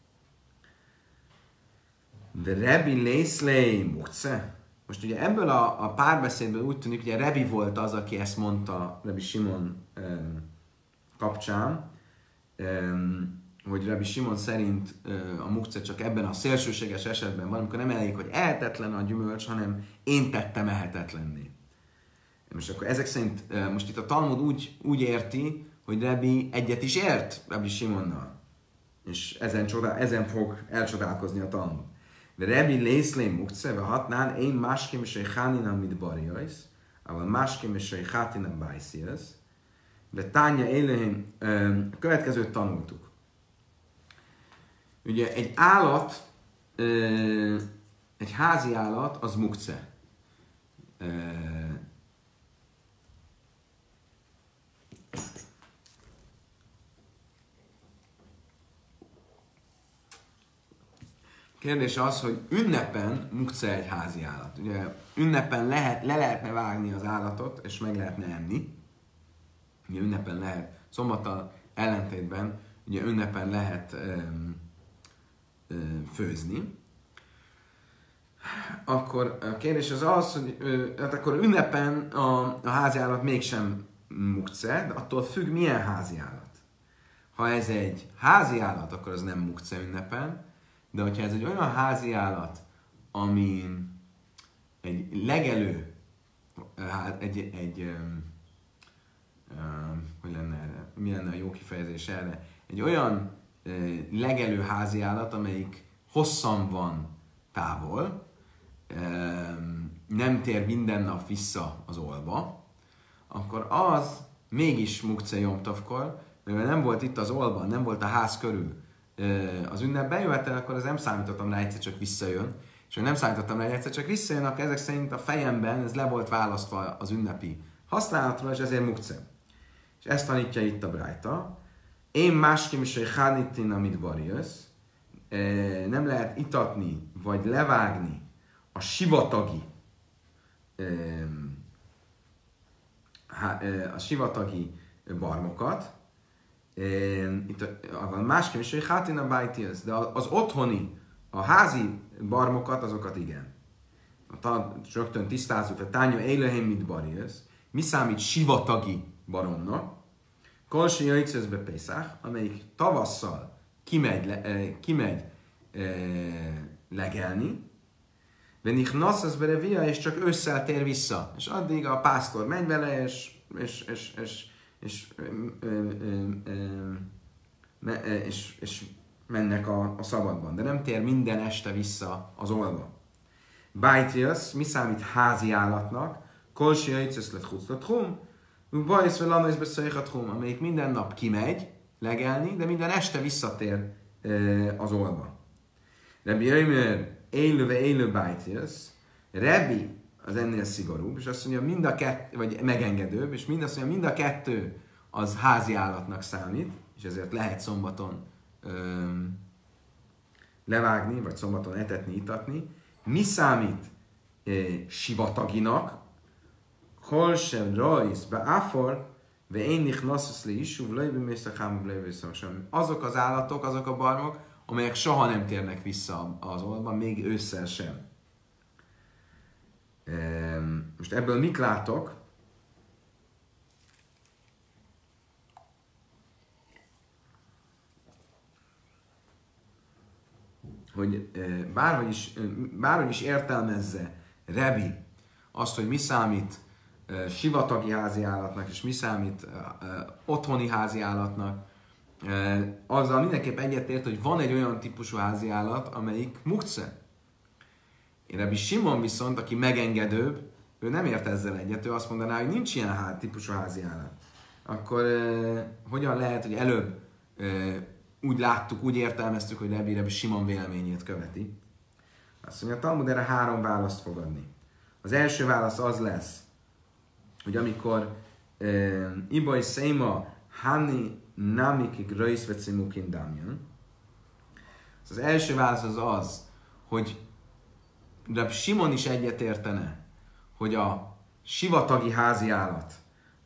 De Rebi Lészlé mukce? Most ugye ebből a, a párbeszédből úgy tűnik, hogy a Rebi volt az, aki ezt mondta Rabbi Simon um, kapcsán, um, hogy Rabbi Simon szerint uh, a mukce csak ebben a szélsőséges esetben van, amikor nem elég, hogy ehetetlen a gyümölcs, hanem én tettem ehetetlenné. Most akkor ezek szerint, uh, most itt a Talmud úgy, úgy érti, hogy Rabbi egyet is ért Rabbi Simonnal. És ezen, csodál, ezen fog elcsodálkozni a Talmud. De Rabbi Lészlé mukce, ve hatnán, én máskim és egy háninam mit barjajsz, ával máskim és egy hátinam bájszíjesz. De tánya élőhén, a következőt tanultuk. Ugye egy állat, egy házi állat, az mukce. Kérdés az, hogy ünnepen mukce egy házi állat. Ugye ünnepen lehet, le lehetne vágni az állatot, és meg lehetne enni. Ugye ünnepen lehet, szombattal ellentétben, ugye ünnepen lehet öm, öm, főzni. Akkor a kérdés az az, hogy ö, hát akkor ünnepen a, a háziállat mégsem mukce, de attól függ, milyen háziállat. Ha ez egy háziállat, akkor az nem mukce ünnepen, de hogyha ez egy olyan háziállat, ami egy legelő, egy, egy, egy hogy lenne erre, mi lenne a jó kifejezés erre, egy olyan legelő háziállat, amelyik hosszan van távol, nem tér minden nap vissza az olba, akkor az mégis mukce jomtavkor, mivel nem volt itt az olban, nem volt a ház körül az ünnep bejövetel, akkor az nem számítottam rá, egyszer csak visszajön. És ha nem számítottam rá, egyszer csak visszajön, akkor ezek szerint a fejemben ez le volt választva az ünnepi használatról, és ezért mukce. És ezt tanítja itt a Brájta. Én máskim is, hogy hánitin, amit barjössz, nem lehet itatni, vagy levágni a sivatagi a sivatagi barmokat. Itt a másképp is, hogy hátin a bájtiesz, de az otthoni, a házi barmokat, azokat igen. Rögtön tisztázzuk, a tánya élőhely mit barjössz. Mi számít sivatagi baromnak? Kolsi jöjtszözbe Pészák, amelyik tavasszal kimegy, le, eh, kimegy eh, legelni, Venik nasszasz berevia, és csak ősszel tér vissza. És addig a pásztor megy vele, és, és, és, és, és, és, és, és mennek a, a szabadban. De nem tér minden este vissza az olba. Bájtriasz, mi számít házi állatnak? Kolsi jöjtszösz lett huclat hum, bajsz fel anna is beszéljhat hum, amelyik minden nap kimegy legelni, de minden este visszatér az olba. Rebbi Jöjmer, élőve élő bájtiasz, Rebbi az ennél szigorúbb, és azt mondja, mind a kettő, vagy megengedőbb, és mind azt mondja, mind a kettő az házi állatnak számít, és ezért lehet szombaton öm, levágni, vagy szombaton etetni, itatni. Mi számít e, sivataginak? Hol sem rajsz be áfor, ve én nichnaszusz le isúv, lejbe mészakám, lejbe mészakám. Azok az állatok, azok a barmok, amelyek soha nem térnek vissza az olba, még ősszel sem. Most ebből mit látok? Hogy bárhogy is, bárhogy is értelmezze Rebi azt, hogy mi számít sivatagi házi állatnak, és mi számít otthoni házi állatnak, azzal mindenképp egyetért, hogy van egy olyan típusú háziállat, amelyik mukce. Rebbi Simon viszont, aki megengedőbb, ő nem ért ezzel egyet, ő azt mondaná, hogy nincs ilyen há- típusú háziállat. Akkor eh, hogyan lehet, hogy előbb eh, úgy láttuk, úgy értelmeztük, hogy Rebbi Rebbi Simon véleményét követi. Azt mondja, a Talmud erre három választ fog adni. Az első válasz az lesz, hogy amikor eh, Ibai Seima Hani Namikik Röjszvecimukin Damjan. Az első válasz az az, hogy de Simon is egyetértene, hogy a sivatagi házi állat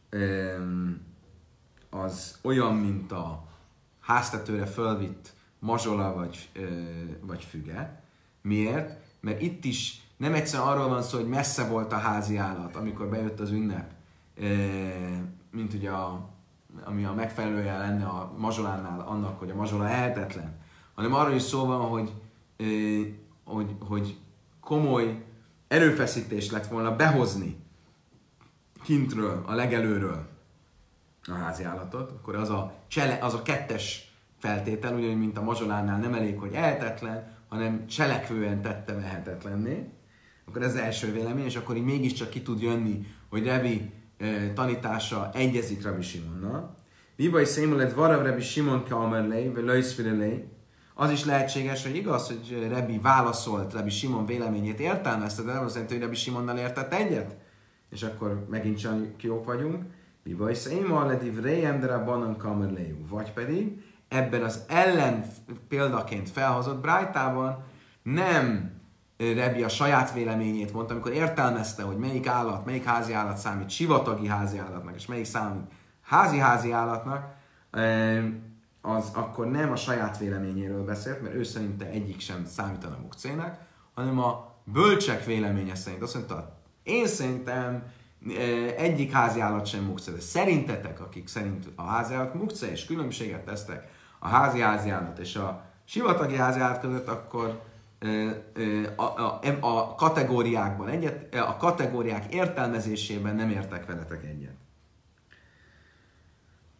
az olyan, mint a háztetőre fölvitt mazsola vagy, vagy füge. Miért? Mert itt is nem egyszerűen arról van szó, hogy messze volt a házi állat, amikor bejött az ünnep, mint ugye a ami a megfelelője lenne a mazsolánál annak, hogy a mazsola ehetetlen, hanem arról is szó van, hogy, hogy, hogy komoly erőfeszítés lett volna behozni kintről, a legelőről a házi állatot, akkor az a, csele, az a kettes feltétel, ugyanúgy, mint a mazsolánál nem elég, hogy ehetetlen, hanem cselekvően tette ehetetlenné. Akkor ez az első vélemény, és akkor így mégiscsak ki tud jönni, hogy Rebi tanítása egyezik Rabbi Simonnal. Vibai Szémulet varav Rabbi Simon Kalmerlei, vagy Lajszfirelei. Az is lehetséges, hogy igaz, hogy Rabbi válaszolt Rabbi Simon véleményét, értelmezte, de nem azt jelenti, hogy Rabbi Simonnal értett egyet. És akkor megint csak jók vagyunk. Vibai Szémulet ivrejem de Rabbanon Kalmerlei. Vagy pedig ebben az ellen példaként felhozott Brájtában nem Rebbi a saját véleményét mondta, amikor értelmezte, hogy melyik állat, melyik házi állat számít sivatagi házi állatnak, és melyik számít házi-házi állatnak, az akkor nem a saját véleményéről beszélt, mert ő szerinte egyik sem számítana mukcének, hanem a bölcsek véleménye szerint. Azt mondta, én szerintem egyik házi állat sem mukce, de szerintetek, akik szerint a házi állat mukce, és különbséget tesztek a házi-házi állat és a sivatagi házi állat között, akkor A, a, a kategóriákban egyet, a kategóriák értelmezésében nem értek veletek egyet.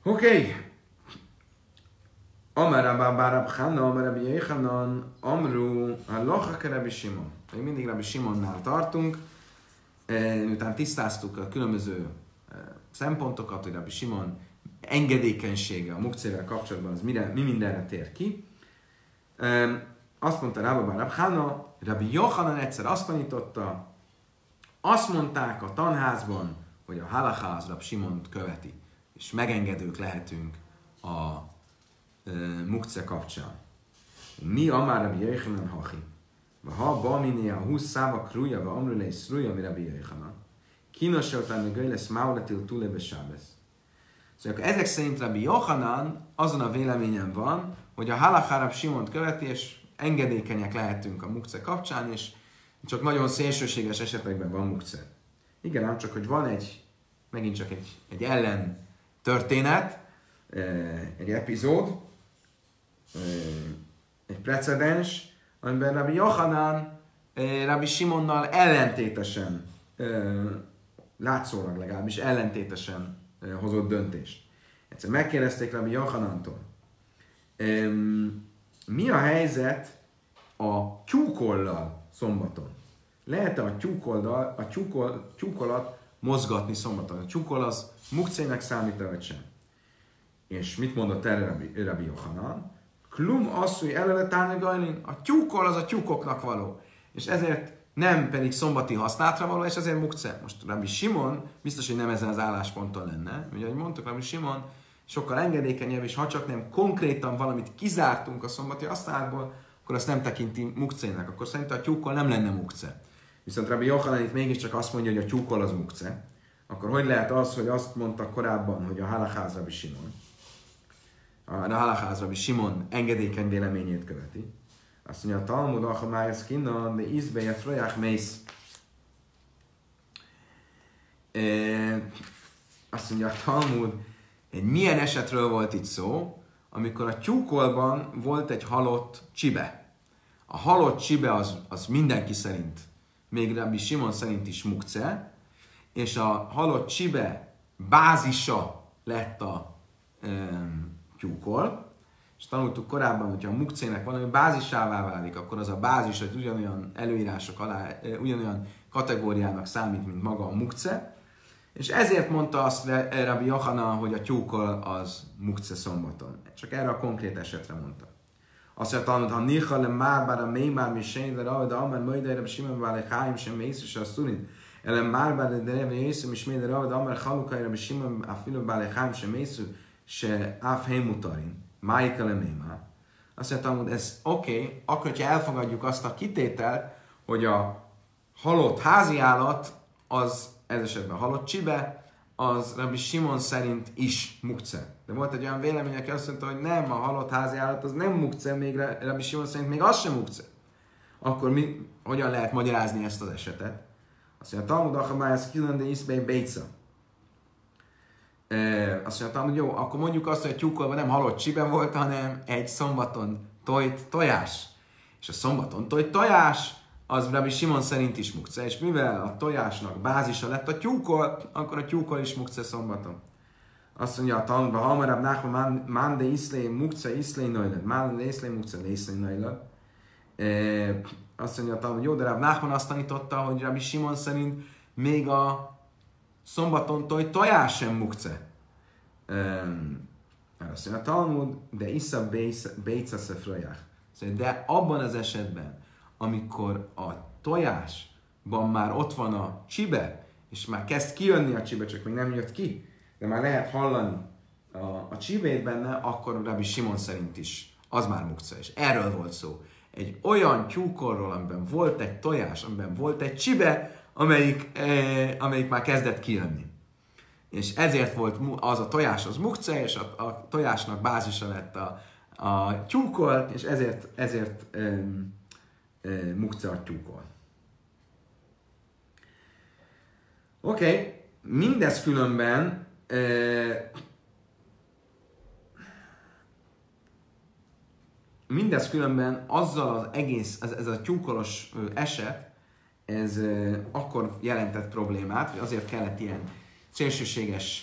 Oké. Okay. Amar Rabba Rab Channa, Amar Rabbi Yechanan, Amru, Halacha Rabbi Simon. Még mindig Rabbi Simonnál tartunk. Miután tisztáztuk a különböző szempontokat, hogy Rabbi Simon engedékenysége a mukcével kapcsolatban, az mire, mi mindenre tér ki. Azt mondta Rabba Rab Channa, Rabbi Yochanan egyszer azt tanította, azt mondták a tanházban, hogy a halacha az Rabbi Simont követi, és megengedők lehetünk a mukce kapcsán. Mi amár Rabbi Yechanan hachi? Ha ba minél a húsz száva krúja, va amrulei szrúja, mi Rabbi Yechanan. Kínosoltán a göjlesz mauletil túlebe sábesz. Szóval ezek szerint Rabbi Yochanan azon a véleményen van, hogy a halacha Rabbi Simont követi, és engedékenyek lehetünk a mukce kapcsán, és csak nagyon szélsőséges esetekben van mukce. Igen, ám csak, hogy van egy, megint csak egy, egy ellen történet, egy epizód, egy precedens, amiben Rabbi Yochanan Rabbi Simonnal ellentétesen, látszólag legalábbis ellentétesen hozott döntést. Egyszer megkérdezték Rabbi Yochanantól, mi a helyzet a tyúkollal szombaton? Lehet-e a tyúkollal, a tyúkol, tyúkolat mozgatni szombaton? A tyúkol az mukcének számít-e vagy sem? És mit mondott erre Rabbi, Rabbi Yochanan? Klum asszúj elele tánegajlin, a tyúkol az a tyúkoknak való, és ezért nem pedig szombati használatra való, és ezért mukce. Most Rabbi Simon biztos, hogy nem ezen az állásponton lenne. Ugye, ahogy mondtuk, Rabbi Simon sokkal engedékenyebb, és ha csak nem konkrétan valamit kizártunk a szombati használatból, akkor azt nem tekinti mukcének, akkor szerintem a tyúkol nem lenne mukce. Viszont Rabbi Yochanan itt mégiscsak azt mondja, hogy a tyúkol az mukce. Akkor hogy lehet az, hogy azt mondta korábban, hogy a halacha Rabbi Simon? A halacha Rabbi Simon engedékeny véleményét követi. Azt mondja, a Talmud, ha már ez kinna, de ízbeje frajach mész. Azt mondja, a Talmud, egy milyen esetről volt itt szó, amikor a tyúkolban volt egy halott csibe. A halott csibe az, az mindenki szerint, még Rabbi Simon szerint is mukce, és a halott csibe bázisa lett a um, tyúkol, és tanultuk korábban, hogyha a mukcének valami bázisává válik, akkor az a bázis, hogy ugyanolyan előírások alá, ugyanolyan kategóriának számít, mint maga a mukce, és ezért mondta azt Rabbi Yochanan, hogy a tyúkol az mukce szombaton. Csak erre a konkrét esetre mondta. Azt mondja, tanult, ha niha le már bár a mély már mi sén, de rá, de amár majd erre simán válik háim sem mész, és azt tudni. Ele már bár de rá, jészum is mély, de rá, de amár halukai rabbi simán a filó válik háim sem mész, se áf hémutarin. Májka le mély már. Azt mondja, tanult, ez oké, okay, akkor, hogyha elfogadjuk azt a kitételt, hogy a halott háziállat az ez esetben halott csibe, az Rabbi Simon szerint is mukce. De volt egy olyan vélemény, aki azt mondta, hogy nem, a halott házi állat az nem mukce, még Rabbi Simon szerint még az sem mukce. Akkor mi, hogyan lehet magyarázni ezt az esetet? Azt mondja, Talmud achamá, ez kilön, de iszbej béca. Azt mondja, Talmud, jó, akkor mondjuk azt, hogy a tyúkolban nem halott csibe volt, hanem egy szombaton tojt tojás. És a szombaton tojt tojás, az Rabbi Simon szerint is mukce, és mivel a tojásnak bázisa lett a tyúkol, akkor a tyúkol is mukce szombaton. Azt mondja a tanulba, ha hamarabb nákva mán de iszlé mukce iszlé najlad, mán de iszlé mukce de iszlé najlad. Azt mondja a tanulba, jó, de Rav Nachman azt tanította, hogy Rabbi Simon szerint még a szombaton toj tojás sem mukce. Azt mondja a Talmud, de issza béca szefrajach. De abban az esetben, amikor a tojásban már ott van a csibe, és már kezd kijönni a csibe, csak még nem jött ki, de már lehet hallani a, a csibét benne, akkor Rabbi Simon szerint is az már mukca. És erről volt szó. Egy olyan tyúkorról, amiben volt egy tojás, amiben volt egy csibe, amelyik, eh, amelyik már kezdett kijönni. És ezért volt az a tojás az mukca, és a, a tojásnak bázisa lett a, a tyúkor, és ezért, ezért eh, mukce a tyúkol. Oké, okay. Mindez különben e, mindez különben azzal az egész, ez, ez a tyúkolos eset, ez e, akkor jelentett problémát, hogy azért kellett ilyen szélsőséges e,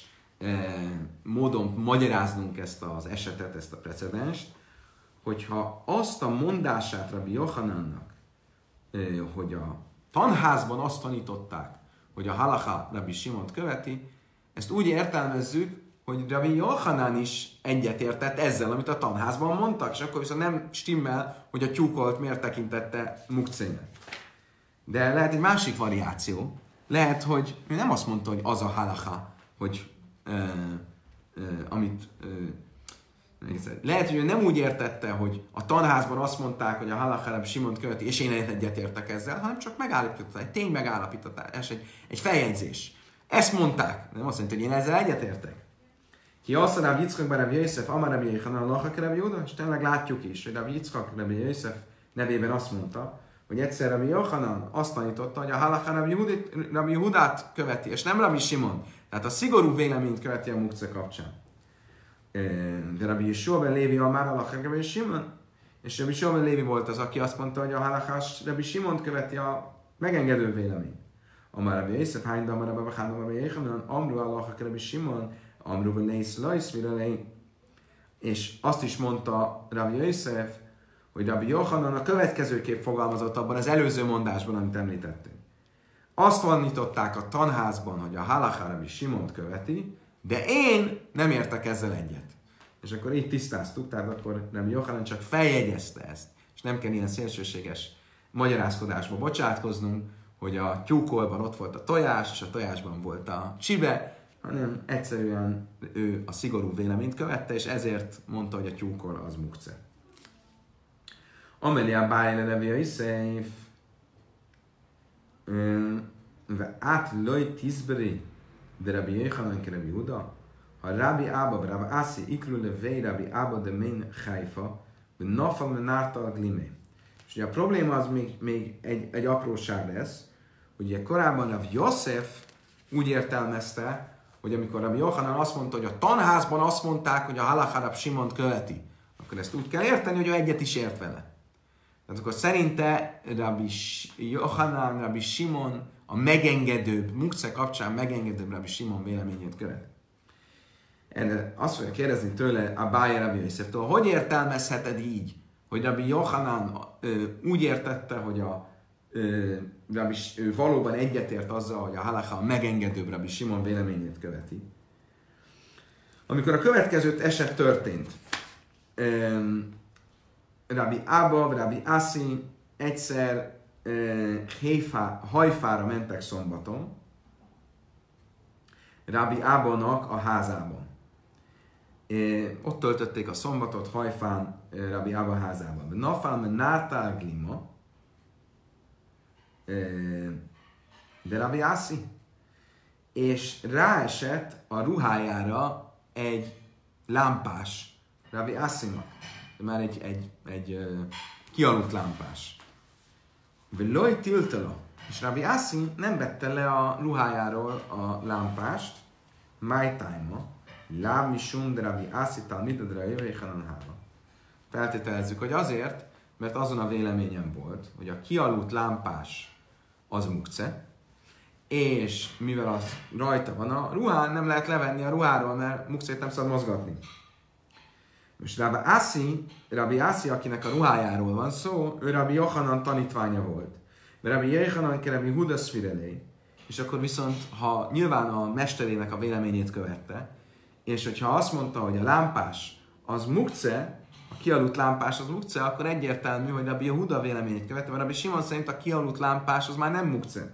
módon magyaráznunk ezt az esetet, ezt a precedenst, hogyha azt a mondását Rabbi Jochanannak, hogy a tanházban azt tanították, hogy a halacha Rabbi Simont követi, ezt úgy értelmezzük, hogy Rabbi Jochanan is egyetértett ezzel, amit a tanházban mondtak, és akkor viszont nem stimmel, hogy a tyúkolt miért tekintette mukcének. De lehet egy másik variáció. Lehet, hogy ő nem azt mondta, hogy az a halacha, hogy ö, ö, amit ö, lehet, hogy ő nem úgy értette, hogy a tanházban azt mondták, hogy a halacha Rabbi Simont követi, és én egyetértek ezzel, hanem csak megállapította, egy tény megállapítás, egy, egy feljegyzés. Ezt mondták. Nem azt mondta, hogy én ezzel egyetértek. Ki azt Rabbi Yitzchak bar Rabbi Yosef, amar Rabbi Yochanan lachak Rabbi Yehuda, és tényleg látjuk is, hogy Rabbi Yitzchak Rabbi Yosef nevében azt mondta, hogy egyszer Rabbi Yochanan azt tanította, hogy a halacha Rabbi Yehudát követi, és nem Rabbi Simon. Tehát a szigorú véleményt követi a mukce kapcsán. De Rabbi Yeshua ben Lévi amár halacha Rabbi Simon, és Rabbi Yeshua ben Lévi volt az, aki azt mondta, hogy a halachás Rabbi Simont követi a megengedő véleményt. Amár Rabbi Yosef, hány damar Rabbi Bachán, Rabbi Yochanan, amru halacha Rabbi Simon, amru ben Nész Lajsz virelei, és azt is mondta Rabbi Yosef, hogy Rabbi Yochanan a következőképp fogalmazott abban az előző mondásban, amit említettünk. Azt tanították a tanházban, hogy a halacha Rabbi Simont követi, de én nem értek ezzel egyet. És akkor így tisztáztuk, tehát akkor Rabbi Yochanan csak feljegyezte ezt, és nem kell ilyen szélsőséges magyarázkodásba bocsátkoznunk, hogy a tyúkolban ott volt a tojás, és a tojásban volt a csibe, hanem egyszerűen ő a szigorú véleményt követte, és ezért mondta, hogy a tyúkol az mukce. Ameli a bájle Rabbi Yosef, ve át loj tizberi, de Rabbi Yochanan ke Rabbi Yehuda, ha Rabbi Abba, Rabbi Asi, ikru levei Rabbi Abba de min Haifa, be nafa menárta a glimé. És ugye a probléma az még, még egy, egy apróság lesz, hogy ugye korábban Rabbi Yosef úgy értelmezte, hogy amikor Rabbi Yochanan azt mondta, hogy a tanházban azt mondták, hogy a halacha Rabbi Simont követi, akkor ezt úgy kell érteni, hogy ő egyet is ért vele. Tehát akkor szerinte Rabbi Yochanan, Rabbi Simon a megengedőbb, mukce kapcsán megengedőbb Rabbi Simon véleményét követ. Erre azt fogja kérdezni tőle a Bája Rabbi Yoseftől, hogy értelmezheted így, hogy Rabbi Yochanan ö, úgy értette, hogy a ö, Rabbi, ő valóban egyetért azzal, hogy a halacha a megengedőbb Rabbi Simon véleményét követi. Amikor a következő eset történt, ö, Rabbi Abba, Rabbi Asi egyszer uh, Héfá, Hajfára mentek szombaton, Rabbi Abba-nak a házában. Uh, ott töltötték a szombatot Hajfán, uh, Rabbi Abba házában. Nafán men nártál glima, uh, de Rabbi Asi, és ráesett a ruhájára egy lámpás Rabbi Asinak. Már egy, egy, egy uh, kialudt lámpás. Veloj tiltala. És Rabbi Asi nem vette le a ruhájáról a lámpást, my time-a, láb misum de Rabbi Asi talmidadra jövő Yochanan hála. Feltételezzük, hogy azért, mert azon a véleményem volt, hogy a kialudt lámpás az mukce, és mivel az rajta van a ruhán, nem lehet levenni a ruháról, mert mukcét nem szabad mozgatni. Most Rabbi Asi, Rabbi Asi, akinek a ruhájáról van szó, ő Rabbi Yochanan tanítványa volt. Mert Rabbi Yochanan ke Rabbi Yehuda szfirelé, és akkor viszont, ha nyilván a mesterének a véleményét követte, és hogyha azt mondta, hogy a lámpás az mukce, a kialudt lámpás az mukce, akkor egyértelmű, hogy Rabbi Yehuda véleményét követte, mert Rabbi Simon szerint a kialudt lámpás az már nem mukce.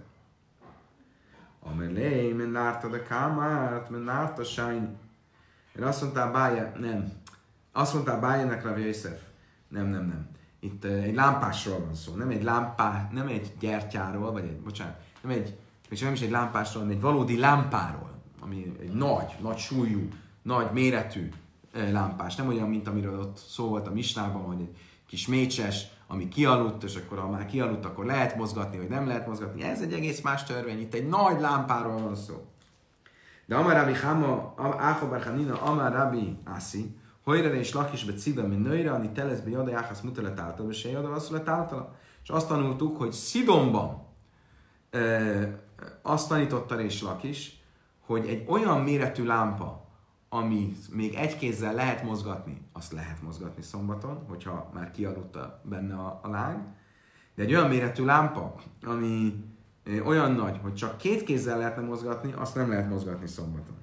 Amelé, men nárta de kámárt, men nárta sájn. Én azt mondtam, bája, nem. Azt mondta Bájának Rabbi Yosef. Nem, nem, nem. Itt uh, egy lámpásról van szó. Nem egy lámpá, nem egy gyertyáról, vagy egy, bocsánat, nem egy, vagy nem is egy lámpásról, hanem egy valódi lámpáról, ami egy nagy, nagy súlyú, nagy méretű uh, lámpás. Nem olyan, mint amiről ott szó volt a misnában, hogy egy kis mécses, ami kialudt, és akkor ha már kialudt, akkor lehet mozgatni, vagy nem lehet mozgatni. Ez egy egész más törvény. Itt egy nagy lámpáról van szó. De Amar Rabbi Chama, Ácha bar Chanina, Amar Rabbi Asi, Hojrere és lakisbe ciba, mint nőre, ani teleszbe jada jáhász mutelet által, és jada vasszulet által. És azt tanultuk, hogy Szidonban e, azt tanította és Lakis, hogy egy olyan méretű lámpa, ami még egy kézzel lehet mozgatni, azt lehet mozgatni szombaton, hogyha már kialudt benne a, a láng, de egy olyan méretű lámpa, ami olyan nagy, hogy csak két kézzel lehetne mozgatni, azt nem lehet mozgatni szombaton.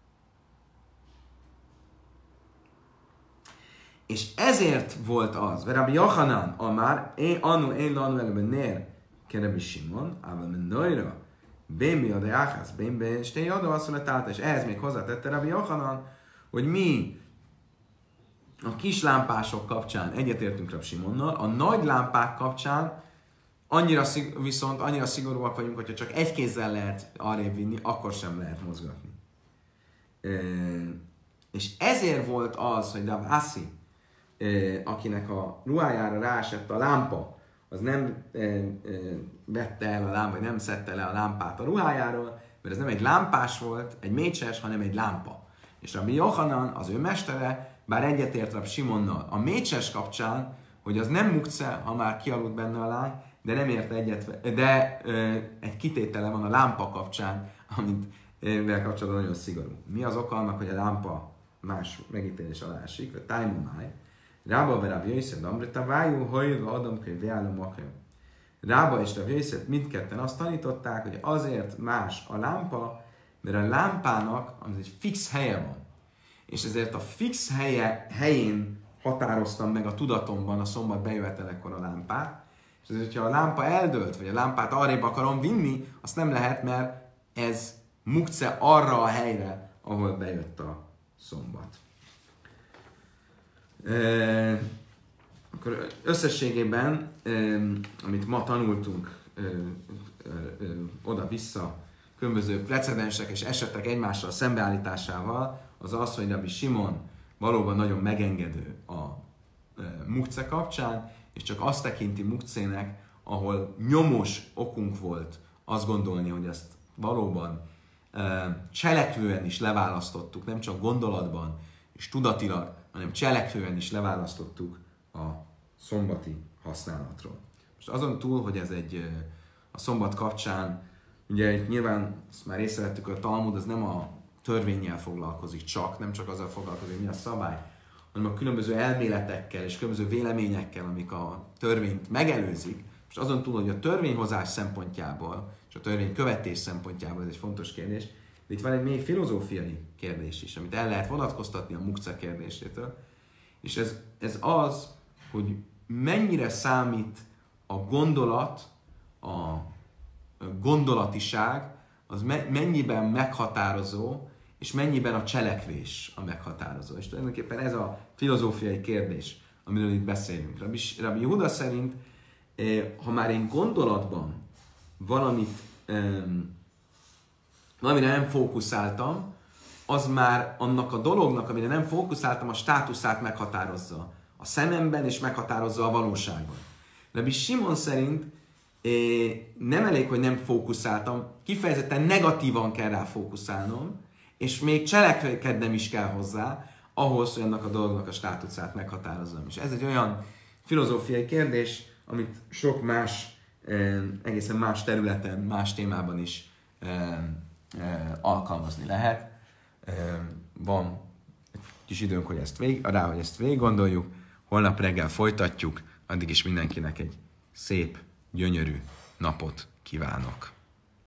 És ezért volt az, mert Rabbi Yochanan amár, én annu, én lanu előben nér, Rabbi Simon, ával men nőjra, bén mi a deáhász, bén bén, és te jadó azt mondta, és ehhez még hozzátette Rabbi Yochanan, hogy mi a kis lámpások kapcsán egyetértünk Rabbi Simonnal, a nagy lámpák kapcsán annyira szig- viszont annyira szigorúak vagyunk, hogyha csak egy kézzel lehet arrébb vinni, akkor sem lehet mozgatni. E, és ezért volt az, hogy Rav Assi, e, akinek a ruhájára ráesett a lámpa, az nem e, e, vette el a lámpát, vagy nem szedte le a lámpát a ruhájáról, mert ez nem egy lámpás volt, egy mécses, hanem egy lámpa. És Rabbi Yochanan, az ő mestere, bár egyetért Rabbi Simonnal a mécses kapcsán, hogy az nem mukce, ha már kialudt benne a lány, de nem ért egyet, de ö, egy kitétele van a lámpa kapcsán, amit mivel kapcsolatban nagyon szigorú. Mi az oka annak, hogy a lámpa más megítélés alá esik? A tájmumáj. Rába ve Rabbi Yosef, Amrita vájú, hajva adom könyv, jálom akar. Rába és Rabbi Yosef mindketten azt tanították, hogy azért más a lámpa, mert a lámpának az egy fix helye van. És ezért a fix helye, helyén határoztam meg a tudatomban a szombat bejövetelekor a lámpát, és ezért, hogyha a lámpa eldőlt, vagy a lámpát arrébb akarom vinni, azt nem lehet, mert ez mukce arra a helyre, ahol bejött a szombat. E, akkor összességében, e, amit ma tanultunk e, e, e, oda-vissza, különböző precedensek és esetek egymással szembeállításával, az az, hogy Rabbi Simon valóban nagyon megengedő a e, mukce kapcsán, és csak azt tekinti mukcének, ahol nyomos okunk volt azt gondolni, hogy ezt valóban e, cselekvően is leválasztottuk, nem csak gondolatban és tudatilag, hanem cselekvően is leválasztottuk a szombati használatról. Most azon túl, hogy ez egy e, a szombat kapcsán, ugye nyilván ezt már észrevettük, hogy a Talmud az nem a törvénnyel foglalkozik csak, nem csak azzal foglalkozik, hogy mi a szabály, hanem a különböző elméletekkel és különböző véleményekkel, amik a törvényt megelőzik, és azon túl, hogy a törvényhozás szempontjából, és a törvénykövetés szempontjából ez egy fontos kérdés, de itt van egy mély filozófiai kérdés is, amit el lehet vonatkoztatni a mukca kérdésétől, és ez, ez az, hogy mennyire számít a gondolat, a gondolatiság, az me- mennyiben meghatározó, és mennyiben a cselekvés a meghatározó. És tulajdonképpen ez a filozófiai kérdés, amiről itt beszélünk. Rabbi, Rabbi Yehuda szerint, ha már én gondolatban valamit, valamire nem fókuszáltam, az már annak a dolognak, amire nem fókuszáltam, a státuszát meghatározza a szememben, és meghatározza a valóságban. Rabbi Simon szerint nem elég, hogy nem fókuszáltam, kifejezetten negatívan kell rá fókuszálnom, és még cselekednem is kell hozzá, ahhoz, hogy annak a dolognak a státuszát meghatározzam. És ez egy olyan filozófiai kérdés, amit sok más, egészen más területen, más témában is alkalmazni lehet. Van egy kis időnk, hogy ezt vég, rá, hogy ezt végig gondoljuk. Holnap reggel folytatjuk, addig is mindenkinek egy szép, gyönyörű napot kívánok.